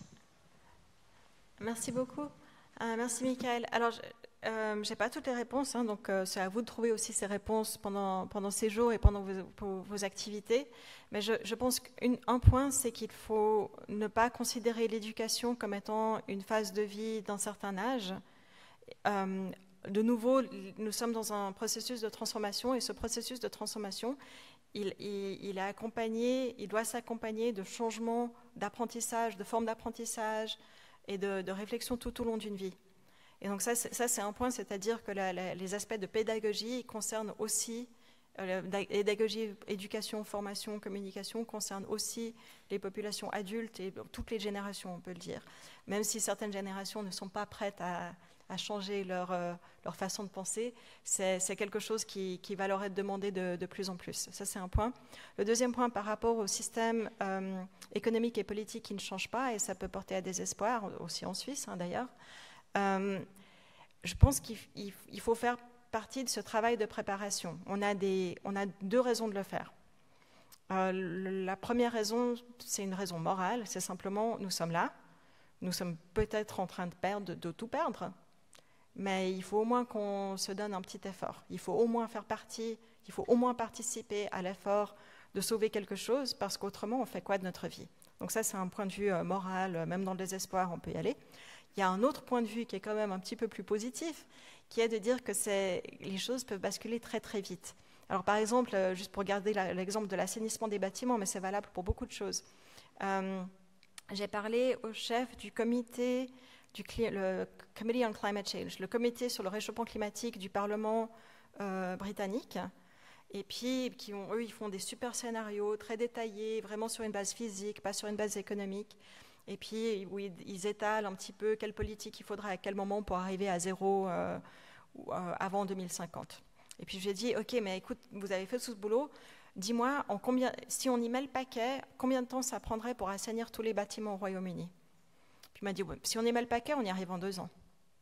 Merci beaucoup. Euh, merci Michael. Alors, je euh, n'ai pas toutes les réponses, hein, donc euh, c'est à vous de trouver aussi ces réponses pendant, pendant ces jours et pendant vos, vos, vos activités. Mais je, je pense qu'un point, c'est qu'il faut ne pas considérer l'éducation comme étant une phase de vie d'un certain âge. Euh, de nouveau, nous sommes dans un processus de transformation et ce processus de transformation, il, il, il est accompagné, il doit s'accompagner de changements d'apprentissage, de formes d'apprentissage et de, de réflexion tout au long d'une vie. Et donc ça, ça c'est un point, c'est-à-dire que la, la, les aspects de pédagogie concernent aussi, euh, pédagogie, éducation, formation, communication, concernent aussi les populations adultes et toutes les générations, on peut le dire. Même si certaines générations ne sont pas prêtes à, à changer leur, euh, leur façon de penser, c'est, c'est quelque chose qui, qui va leur être demandé de, de plus en plus. Ça, c'est un point. Le deuxième point, par rapport au système euh, économique et politique qui ne change pas, et ça peut porter à désespoir, aussi en Suisse hein, d'ailleurs, Euh, je pense qu'il il faut faire partie de ce travail de préparation. On a, des, on a deux raisons de le faire. Euh, la première raison, c'est une raison morale, c'est simplement, nous sommes là, nous sommes peut-être en train de perdre, de, de tout perdre, mais il faut au moins qu'on se donne un petit effort. Il faut au moins faire partie, il faut au moins participer à l'effort de sauver quelque chose, parce qu'autrement, on fait quoi de notre vie? Donc ça, c'est un point de vue euh, moral, même dans le désespoir, on peut y aller. Il y a un autre point de vue qui est quand même un petit peu plus positif, qui est de dire que c'est, les choses peuvent basculer très très vite. Alors par exemple, juste pour garder la, l'exemple de l'assainissement des bâtiments, mais c'est valable pour beaucoup de choses. Euh, j'ai parlé au chef du comité, du le Committee on Climate Change, le comité sur le réchauffement climatique du Parlement euh, britannique. Et puis, qui ont, eux, ils font des super scénarios très détaillés, vraiment sur une base physique, pas sur une base économique. Et puis, où ils étalent un petit peu quelle politique il faudra à quel moment pour arriver à zéro euh, euh, avant deux mille cinquante. Et puis, je lui ai dit, OK, mais écoute, vous avez fait tout ce boulot, dis-moi, en combien, si on y met le paquet, combien de temps ça prendrait pour assainir tous les bâtiments au Royaume-Uni? Puis il m'a dit, ouais, si on y met le paquet, on y arrive en deux ans.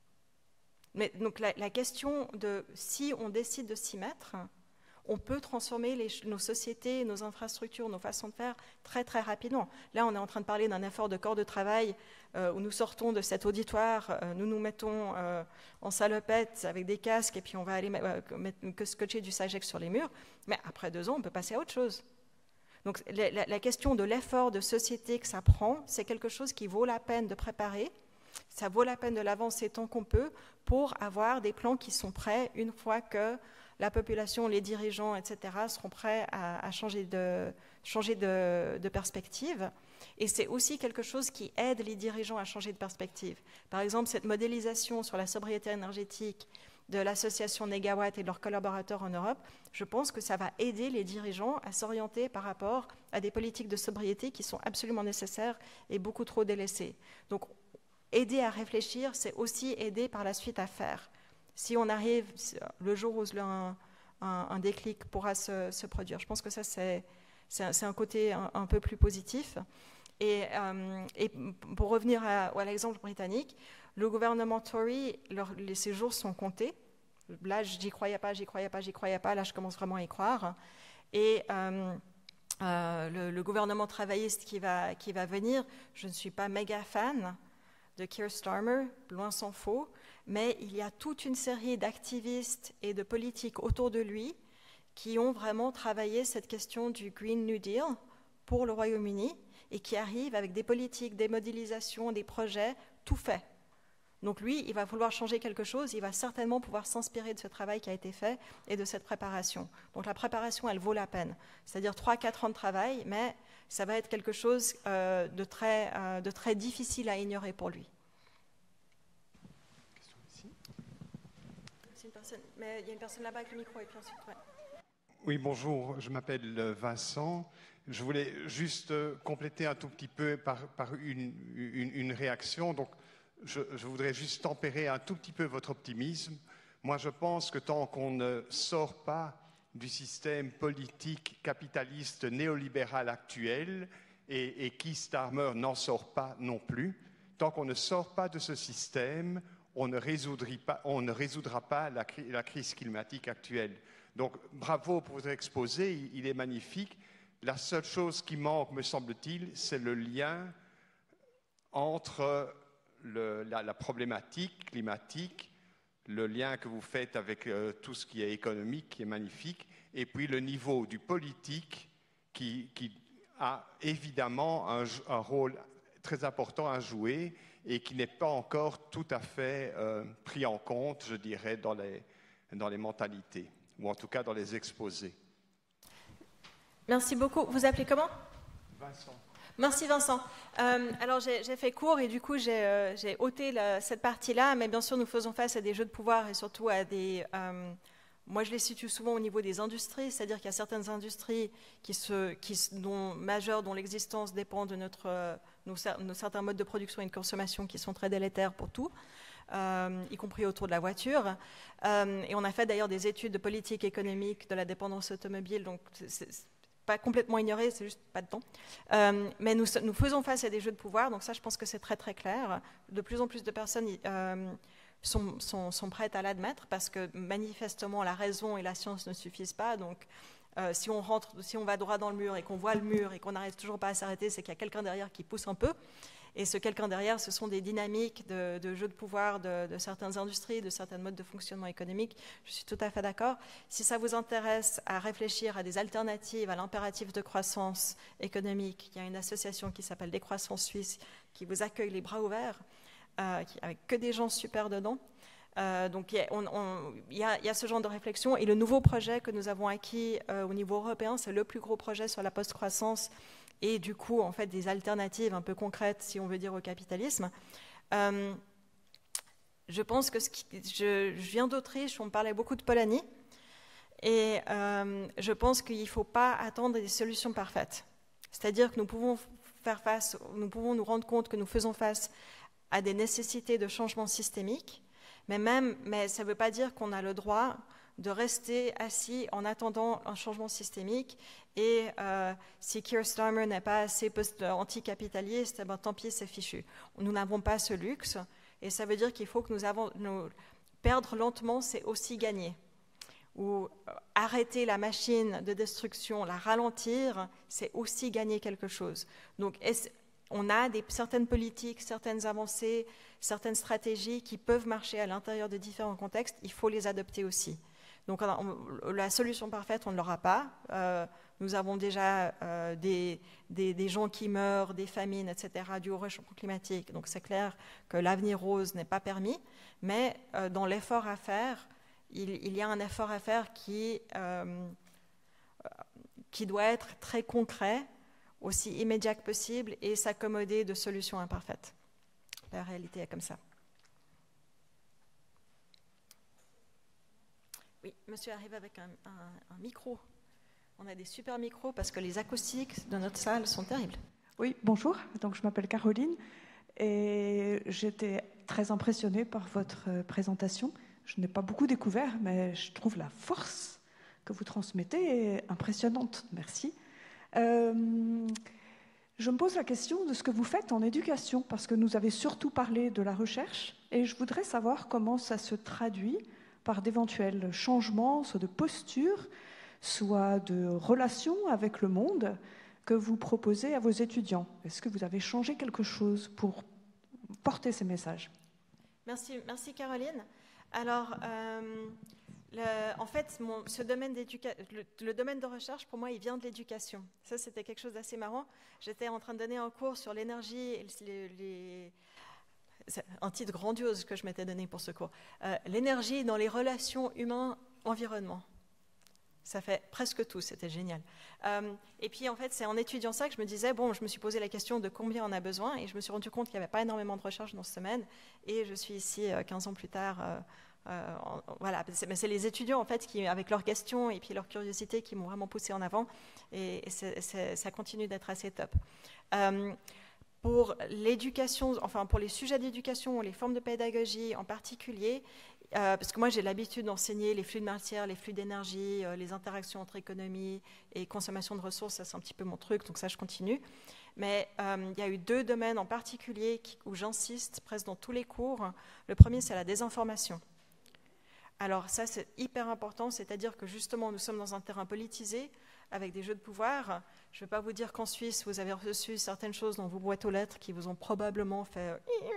Mais donc, la, la question de si on décide de s'y mettre, on peut transformer les, nos sociétés, nos infrastructures, nos façons de faire très très rapidement. Là, on est en train de parler d'un effort de corps de travail euh, où nous sortons de cet auditoire, euh, nous nous mettons euh, en salopette avec des casques et puis on va aller euh, mettre, que scotcher du Sagex sur les murs. Mais après deux ans, on peut passer à autre chose. Donc la, la, la question de l'effort de société que ça prend, c'est quelque chose qui vaut la peine de préparer. Ça vaut la peine de l'avancer tant qu'on peut pour avoir des plans qui sont prêts une fois que la population, les dirigeants, et cetera, seront prêts à, à changer, de, changer de, de perspective. Et c'est aussi quelque chose qui aide les dirigeants à changer de perspective. Par exemple, cette modélisation sur la sobriété énergétique de l'association Negawatt et de leurs collaborateurs en Europe, je pense que ça va aider les dirigeants à s'orienter par rapport à des politiques de sobriété qui sont absolument nécessaires et beaucoup trop délaissées. Donc, aider à réfléchir, c'est aussi aider par la suite à faire. Si on arrive, le jour où un, un, un déclic pourra se, se produire. Je pense que ça, c'est, c'est, un, c'est un côté un, un peu plus positif. Et, euh, et pour revenir à, à l'exemple britannique, le gouvernement Tory, leur, les, ses jours sont comptés. Là, j'y croyais pas, j'y croyais pas, j'y croyais pas. Là, je commence vraiment à y croire. Et euh, euh, le, le gouvernement travailliste qui va, qui va venir, je ne suis pas méga fan de Keir Starmer, loin s'en faut, mais il y a toute une série d'activistes et de politiques autour de lui qui ont vraiment travaillé cette question du Green New Deal pour le Royaume-Uni et qui arrivent avec des politiques, des modélisations, des projets, tout fait. Donc lui, il va vouloir changer quelque chose, il va certainement pouvoir s'inspirer de ce travail qui a été fait et de cette préparation. Donc la préparation, elle vaut la peine. C'est-à-dire trois à quatre ans de travail, mais ça va être quelque chose euh, de, très, euh, de très difficile à ignorer pour lui. Question ici. C'est une personne, mais il y a une personne là-bas avec le micro et puis ensuite, ouais. Oui, bonjour, je m'appelle Vincent. Je voulais juste compléter un tout petit peu par, par une, une, une réaction. Donc, je, je voudrais juste tempérer un tout petit peu votre optimisme. Moi, je pense que tant qu'on ne sort pas du système politique capitaliste néolibéral actuel, et, et Keir Starmer n'en sort pas non plus. Tant qu'on ne sort pas de ce système, on ne résoudra pas, on ne résoudra pas la, la crise climatique actuelle. Donc, bravo pour votre exposé, il, il est magnifique. La seule chose qui manque, me semble-t-il, c'est le lien entre le, la, la problématique climatique, le lien que vous faites avec euh, tout ce qui est économique, qui est magnifique, et puis le niveau du politique qui, qui a évidemment un, un rôle très important à jouer et qui n'est pas encore tout à fait euh, pris en compte, je dirais, dans les, dans les mentalités, ou en tout cas dans les exposés. Merci beaucoup. Vous appelez comment? Vincent. Merci Vincent. Euh, alors j'ai fait court et du coup j'ai euh, ôté la, cette partie-là, mais bien sûr nous faisons face à des jeux de pouvoir et surtout à des... Euh, moi je les situe souvent au niveau des industries, c'est-à-dire qu'il y a certaines industries qui se, qui, dont, majeures dont l'existence dépend de notre, euh, nos, nos certains modes de production et de consommation qui sont très délétères pour tout. Euh, y compris autour de la voiture. Euh, et on a fait d'ailleurs des études de politique économique de la dépendance automobile, donc c'est pas complètement ignoré, c'est juste pas de temps. Euh, mais nous, nous faisons face à des jeux de pouvoir, donc ça je pense que c'est très très clair. De plus en plus de personnes euh, sont, sont, sont prêtes à l'admettre parce que manifestement la raison et la science ne suffisent pas, donc euh, si on rentre, si on va droit dans le mur et qu'on voit le mur et qu'on n'arrive toujours pas à s'arrêter, c'est qu'il y a quelqu'un derrière qui pousse un peu. Et ce quelqu'un derrière, ce sont des dynamiques de, de jeux de pouvoir de, de certaines industries, de certains modes de fonctionnement économique. Je suis tout à fait d'accord. Si ça vous intéresse à réfléchir à des alternatives à l'impératif de croissance économique, il y a une association qui s'appelle Décroissance Suisse qui vous accueille les bras ouverts, euh, qui, avec que des gens super dedans. Euh, donc il y, a, on, on, il, y a, il y a ce genre de réflexion. Et le nouveau projet que nous avons acquis euh, au niveau européen, c'est le plus gros projet sur la post-croissance et du coup, en fait, des alternatives un peu concrètes, si on veut dire, au capitalisme. Euh, je pense que ce qui, je, je viens d'Autriche, on me parlait beaucoup de Polanyi, et euh, je pense qu'il ne faut pas attendre des solutions parfaites. C'est-à-dire que nous pouvons faire face, nous pouvons nous rendre compte que nous faisons face à des nécessités de changement systémique, mais même, mais ça ne veut pas dire qu'on a le droit de rester assis en attendant un changement systémique. Et euh, si Keir Starmer n'est pas assez anticapitaliste, eh ben, tant pis, c'est fichu. Nous n'avons pas ce luxe, et ça veut dire qu'il faut que nous avons... Nous, perdre lentement, c'est aussi gagner. Ou euh, arrêter la machine de destruction, la ralentir, c'est aussi gagner quelque chose. Donc, on a des, certaines politiques, certaines avancées, certaines stratégies qui peuvent marcher à l'intérieur de différents contextes. Il faut les adopter aussi. Donc on, la solution parfaite, on ne l'aura pas. Euh, nous avons déjà euh, des, des, des gens qui meurent, des famines, et cetera, dû au réchauffement climatique. Donc c'est clair que l'avenir rose n'est pas permis, mais euh, dans l'effort à faire, il, il y a un effort à faire qui, euh, qui doit être très concret, aussi immédiat que possible, et s'accommoder de solutions imparfaites. La réalité est comme ça. Oui, monsieur arrive avec un, un, un micro. On a des super micros parce que les acoustiques de notre salle sont terribles. Oui, bonjour. Donc, je m'appelle Caroline et j'étais très impressionnée par votre présentation. Je n'ai pas beaucoup découvert, mais je trouve la force que vous transmettez impressionnante. Merci. Euh, je me pose la question de ce que vous faites en éducation, parce que nous avez surtout parlé de la recherche, et je voudrais savoir comment ça se traduit par d'éventuels changements, soit de posture, soit de relations avec le monde que vous proposez à vos étudiants. Est-ce que vous avez changé quelque chose pour porter ces messages? Merci, merci Caroline. Alors, euh, le, en fait, mon, ce domaine le, le domaine de recherche, pour moi, il vient de l'éducation. Ça, c'était quelque chose d'assez marrant. J'étais en train de donner un cours sur l'énergie et les... les c'est un titre grandiose que je m'étais donné pour ce cours. Euh, l'énergie dans les relations humains-environnement. Ça fait presque tout, c'était génial. Euh, et puis, en fait, c'est en étudiant ça que je me disais, bon, je me suis posé la question de combien on a besoin, et je me suis rendu compte qu'il n'y avait pas énormément de recherche dans ce domaine, et je suis ici euh, quinze ans plus tard. Euh, euh, en, voilà, mais c'est les étudiants, en fait, qui, avec leurs questions et puis leur curiosité, qui m'ont vraiment poussé en avant, et, et c'est, c'est, ça continue d'être assez top. Euh, Pour l'éducation, enfin pour les sujets d'éducation ou les formes de pédagogie en particulier, euh, parce que moi j'ai l'habitude d'enseigner les flux de matière, les flux d'énergie, euh, les interactions entre économie et consommation de ressources, ça c'est un petit peu mon truc, donc ça je continue. Mais euh, il y a eu deux domaines en particulier qui, où j'insiste presque dans tous les cours. Le premier, c'est la désinformation. Alors ça, c'est hyper important, c'est-à-dire que justement, nous sommes dans un terrain politisé, avec des jeux de pouvoir. Je ne vais pas vous dire qu'en Suisse, vous avez reçu certaines choses dans vos boîtes aux lettres qui vous ont probablement fait...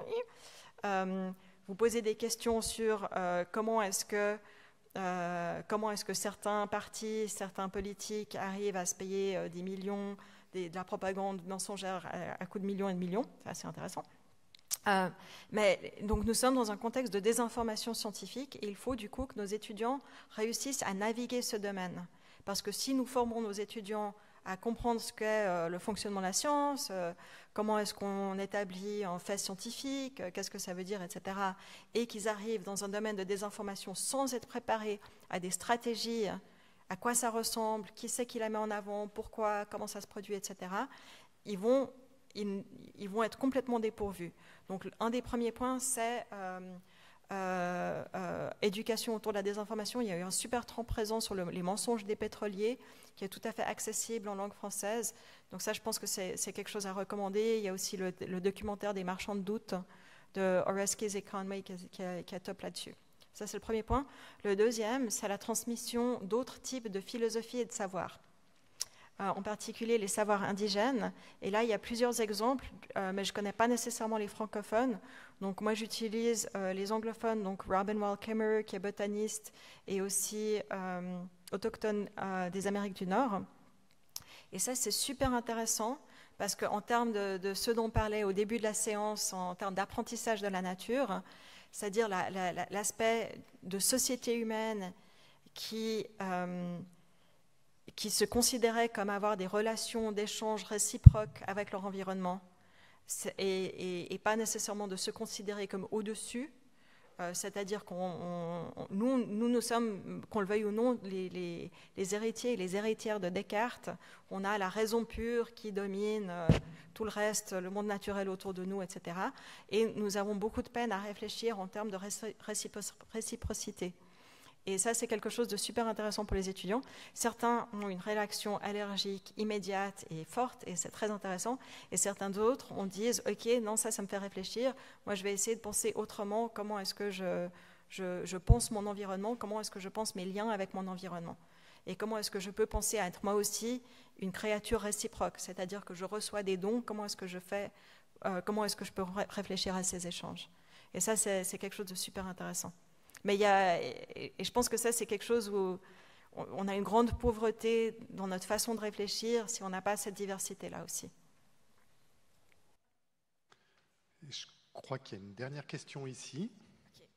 Euh, vous posez des questions sur euh, comment est-ce que, euh, comment est-ce que certains partis, certains politiques arrivent à se payer euh, des millions... de la propagande mensongère à, à coups de millions et de millions, c'est assez intéressant. Euh, mais donc nous sommes dans un contexte de désinformation scientifique et il faut du coup que nos étudiants réussissent à naviguer ce domaine. Parce que si nous formons nos étudiants à comprendre ce qu'est euh, le fonctionnement de la science, euh, comment est-ce qu'on établit un fait scientifique, euh, qu'est-ce que ça veut dire, et cetera, et qu'ils arrivent dans un domaine de désinformation sans être préparés à des stratégies, à quoi ça ressemble, qui c'est qui la met en avant, pourquoi, comment ça se produit, et cetera, ils vont, ils, ils vont être complètement dépourvus. Donc, un des premiers points, c'est euh, euh, euh, éducation autour de la désinformation. Il y a eu un super trempe présent sur le, les mensonges des pétroliers, qui est tout à fait accessible en langue française. Donc ça, je pense que c'est, c'est quelque chose à recommander. Il y a aussi le, le documentaire des marchands de doute de Oreskes et Conway qui, qui, qui est top là-dessus. Ça, c'est le premier point. Le deuxième, c'est la transmission d'autres types de philosophie et de savoir, euh, en particulier les savoirs indigènes. Et là, il y a plusieurs exemples, euh, mais je ne connais pas nécessairement les francophones. Donc, moi, j'utilise euh, les anglophones, donc Robin Wall Kimmerer, qui est botaniste, et aussi euh, autochtone euh, des Amériques du Nord. Et ça, c'est super intéressant, parce qu'en termes de, de ce dont on parlait au début de la séance, en termes d'apprentissage de la nature, c'est-à-dire la, la, la, l'aspect de société humaine qui, euh, qui se considérait comme avoir des relations d'échange réciproques avec leur environnement, et, et, et pas nécessairement de se considérer comme au-dessus, euh, c'est-à-dire qu'on on, on, nous, nous, nous sommes, qu'on le veuille ou non, les, les, les héritiers et les héritières de Descartes. On a la raison pure qui domine euh, tout le reste, le monde naturel autour de nous, et cetera. Et nous avons beaucoup de peine à réfléchir en termes de réciprocité. Et ça, c'est quelque chose de super intéressant pour les étudiants. Certains ont une réaction allergique immédiate et forte, et c'est très intéressant. Et certains d'autres, on dit, OK, non, ça, ça me fait réfléchir. Moi, je vais essayer de penser autrement. Comment est-ce que je, je, je pense mon environnement? Comment est-ce que je pense mes liens avec mon environnement? Et comment est-ce que je peux penser à être moi aussi une créature réciproque? C'est-à-dire que je reçois des dons. Comment est-ce que je fais, euh, comment est-ce que je peux ré- réfléchir à ces échanges? Et ça, c'est, c'est quelque chose de super intéressant. Mais il y a, et je pense que ça, c'est quelque chose où on a une grande pauvreté dans notre façon de réfléchir si on n'a pas cette diversité-là aussi. Je crois qu'il y a une dernière question ici. Okay.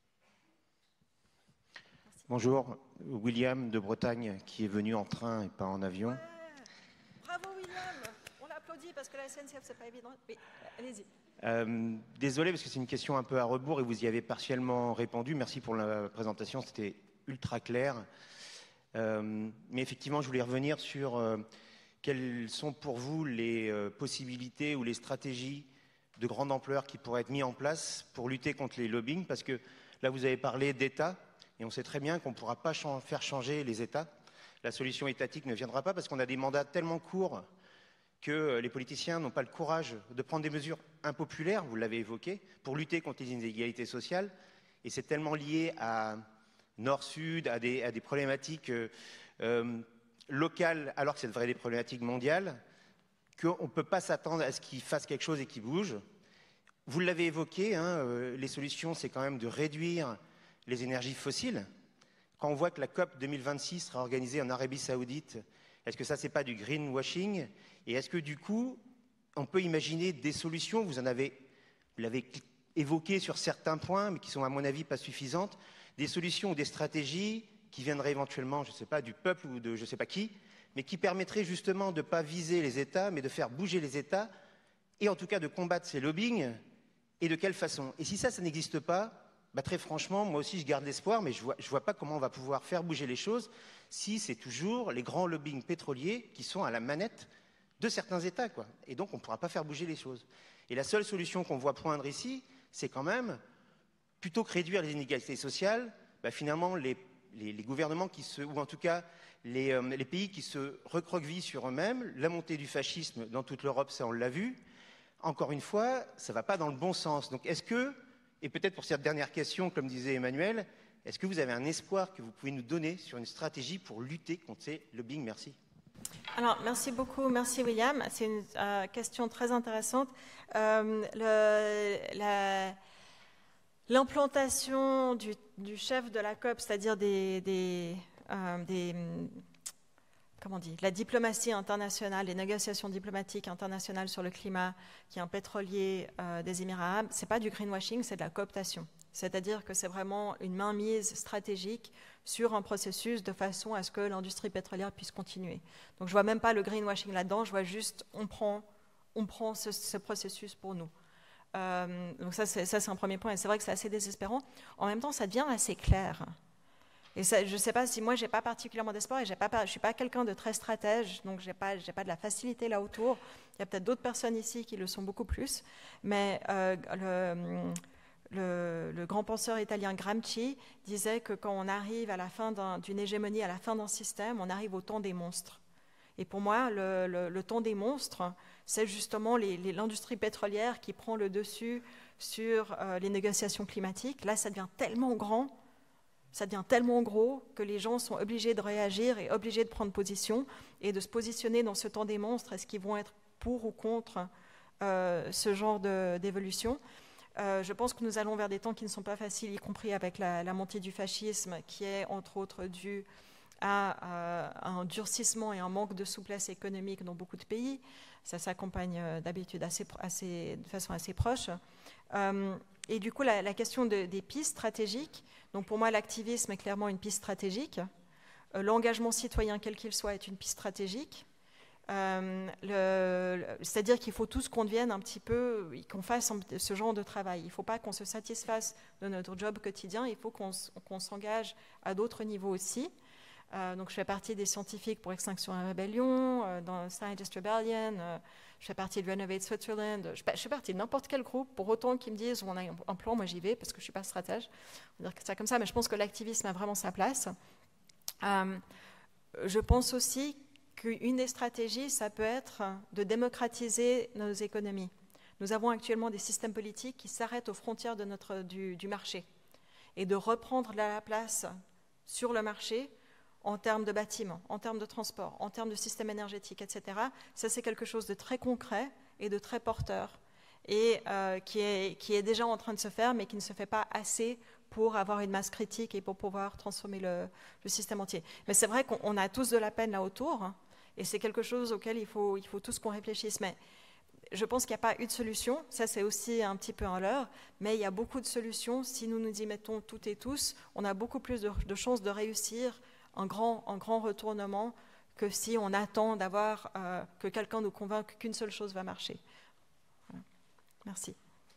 Bonjour, William de Bretagne, qui est venu en train et pas en avion. Ouais, bravo William, on l'applaudit parce que la S N C F, c'est pas évident. Oui, allez-y. Euh, désolé parce que c'est une question un peu à rebours et vous y avez partiellement répondu. Merci pour la présentation, c'était ultra clair. Euh, mais effectivement, je voulais revenir sur euh, quelles sont pour vous les euh, possibilités ou les stratégies de grande ampleur qui pourraient être mises en place pour lutter contre les lobbying, parce que là, vous avez parlé d'État et on sait très bien qu'on ne pourra pas ch- faire changer les États. La solution étatique ne viendra pas parce qu'on a des mandats tellement courts que les politiciens n'ont pas le courage de prendre des mesures impopulaires, vous l'avez évoqué, pour lutter contre les inégalités sociales. Et c'est tellement lié à nord-sud, à des, à des problématiques euh, euh, locales, alors que ça devrait être des problématiques mondiales, qu'on ne peut pas s'attendre à ce qu'ils fassent quelque chose et qu'ils bougent. Vous l'avez évoqué, hein, euh, les solutions, c'est quand même de réduire les énergies fossiles. Quand on voit que la COP deux mille vingt-six sera organisée en Arabie Saoudite, est-ce que ça, c'est pas du greenwashing? Et est-ce que du coup, on peut imaginer des solutions, vous en avez, vous l'avez évoqué sur certains points, mais qui sont à mon avis pas suffisantes, des solutions ou des stratégies qui viendraient éventuellement, je ne sais pas, du peuple ou de je ne sais pas qui, mais qui permettraient justement de ne pas viser les États, mais de faire bouger les États, et en tout cas de combattre ces lobbying, et de quelle façon? Et si ça, ça n'existe pas, bah très franchement, moi aussi je garde l'espoir, mais je ne vois, je vois pas comment on va pouvoir faire bouger les choses si c'est toujours les grands lobbying pétroliers qui sont à la manette de certains États, quoi. Et donc on ne pourra pas faire bouger les choses. Et la seule solution qu'on voit poindre ici, c'est quand même, plutôt que réduire les inégalités sociales, bah, finalement, les, les, les gouvernements qui se, ou en tout cas les, euh, les pays qui se recroquevillent sur eux-mêmes, la montée du fascisme dans toute l'Europe, ça on l'a vu. Encore une fois, ça ne va pas dans le bon sens. Donc est-ce que, et peut-être pour cette dernière question, comme disait Emmanuel, est-ce que vous avez un espoir que vous pouvez nous donner sur une stratégie pour lutter contre ces lobbying? Merci. Alors, merci beaucoup, merci William. C'est une euh, question très intéressante. Euh, le, la, l'implantation du, du chef de la C O P, c'est-à-dire des, des, euh, des comment on dit, la diplomatie internationale, les négociations diplomatiques internationales sur le climat, qui est un pétrolier euh, des Émirats arabes, c'est pas du greenwashing, c'est de la cooptation. C'est-à-dire que c'est vraiment une mainmise stratégique sur un processus de façon à ce que l'industrie pétrolière puisse continuer. Donc je vois même pas le greenwashing là-dedans, je vois juste on prend, on prend ce, ce processus pour nous. Euh, donc ça c'est, ça, c'est un premier point, et c'est vrai que c'est assez désespérant. En même temps, ça devient assez clair. Et ça, je ne sais pas si moi, je n'ai pas particulièrement d'espoir, et j'ai pas, je ne suis pas quelqu'un de très stratège, donc je n'ai pas, j'ai pas de la facilité là autour. Il y a peut-être d'autres personnes ici qui le sont beaucoup plus, mais euh, le... Le, le grand penseur italien Gramsci disait que quand on arrive à la fin d'un, d'une hégémonie, à la fin d'un système, on arrive au temps des monstres. Et pour moi, le, le, le temps des monstres, c'est justement les, les, l'industrie pétrolière qui prend le dessus sur euh, les négociations climatiques. Là, ça devient tellement grand, ça devient tellement gros que les gens sont obligés de réagir et obligés de prendre position et de se positionner dans ce temps des monstres. Est-ce qu'ils vont être pour ou contre euh, ce genre de, d'évolution ? Euh, je pense que nous allons vers des temps qui ne sont pas faciles, y compris avec la, la montée du fascisme, qui est entre autres due à, à un durcissement et un manque de souplesse économique dans beaucoup de pays. Ça s'accompagne euh, d'habitude assez, assez, de façon assez proche. Euh, et du coup, la, la question de, des pistes stratégiques, donc pour moi, l'activisme est clairement une piste stratégique. Euh, l'engagement citoyen, quel qu'il soit, est une piste stratégique. Euh, le, le, c'est-à-dire qu'il faut tous qu'on devienne un petit peu, qu'on fasse ce genre de travail. Il ne faut pas qu'on se satisfasse de notre job quotidien, il faut qu'on, qu'on s'engage à d'autres niveaux aussi. Euh, donc je fais partie des scientifiques pour Extinction et Rébellion, euh, dans Scientist Rebellion, euh, je fais partie de Renovate Switzerland, je, je fais partie de n'importe quel groupe, pour autant qu'ils me disent on a un plan, moi j'y vais, parce que je ne suis pas stratège, on va dire que c'est comme ça, mais je pense que l'activisme a vraiment sa place. Euh, je pense aussi qu'une des stratégies, ça peut être de démocratiser nos économies. Nous avons actuellement des systèmes politiques qui s'arrêtent aux frontières de notre, du, du marché et de reprendre la place sur le marché en termes de bâtiments, en termes de transport, en termes de système énergétique, et cetera. Ça, c'est quelque chose de très concret et de très porteur et euh, qui, est, qui est déjà en train de se faire, mais qui ne se fait pas assez pour avoir une masse critique et pour pouvoir transformer le, le système entier. Mais c'est vrai qu'on a tous de la peine là autour, hein, et c'est quelque chose auquel il faut, il faut tous qu'on réfléchisse. Mais je pense qu'il n'y a pas une solution, ça c'est aussi un petit peu un leurre, mais il y a beaucoup de solutions. Si nous nous y mettons toutes et tous, on a beaucoup plus de, de chances de réussir un grand, un grand retournement que si on attend d'avoir, euh, que quelqu'un nous convainque qu'une seule chose va marcher. Voilà. Merci.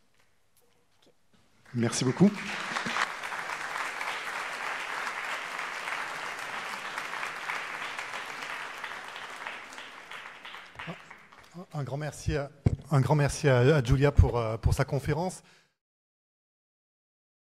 Okay. Merci beaucoup. Un grand merci à, un grand merci à, à Julia pour, pour sa conférence.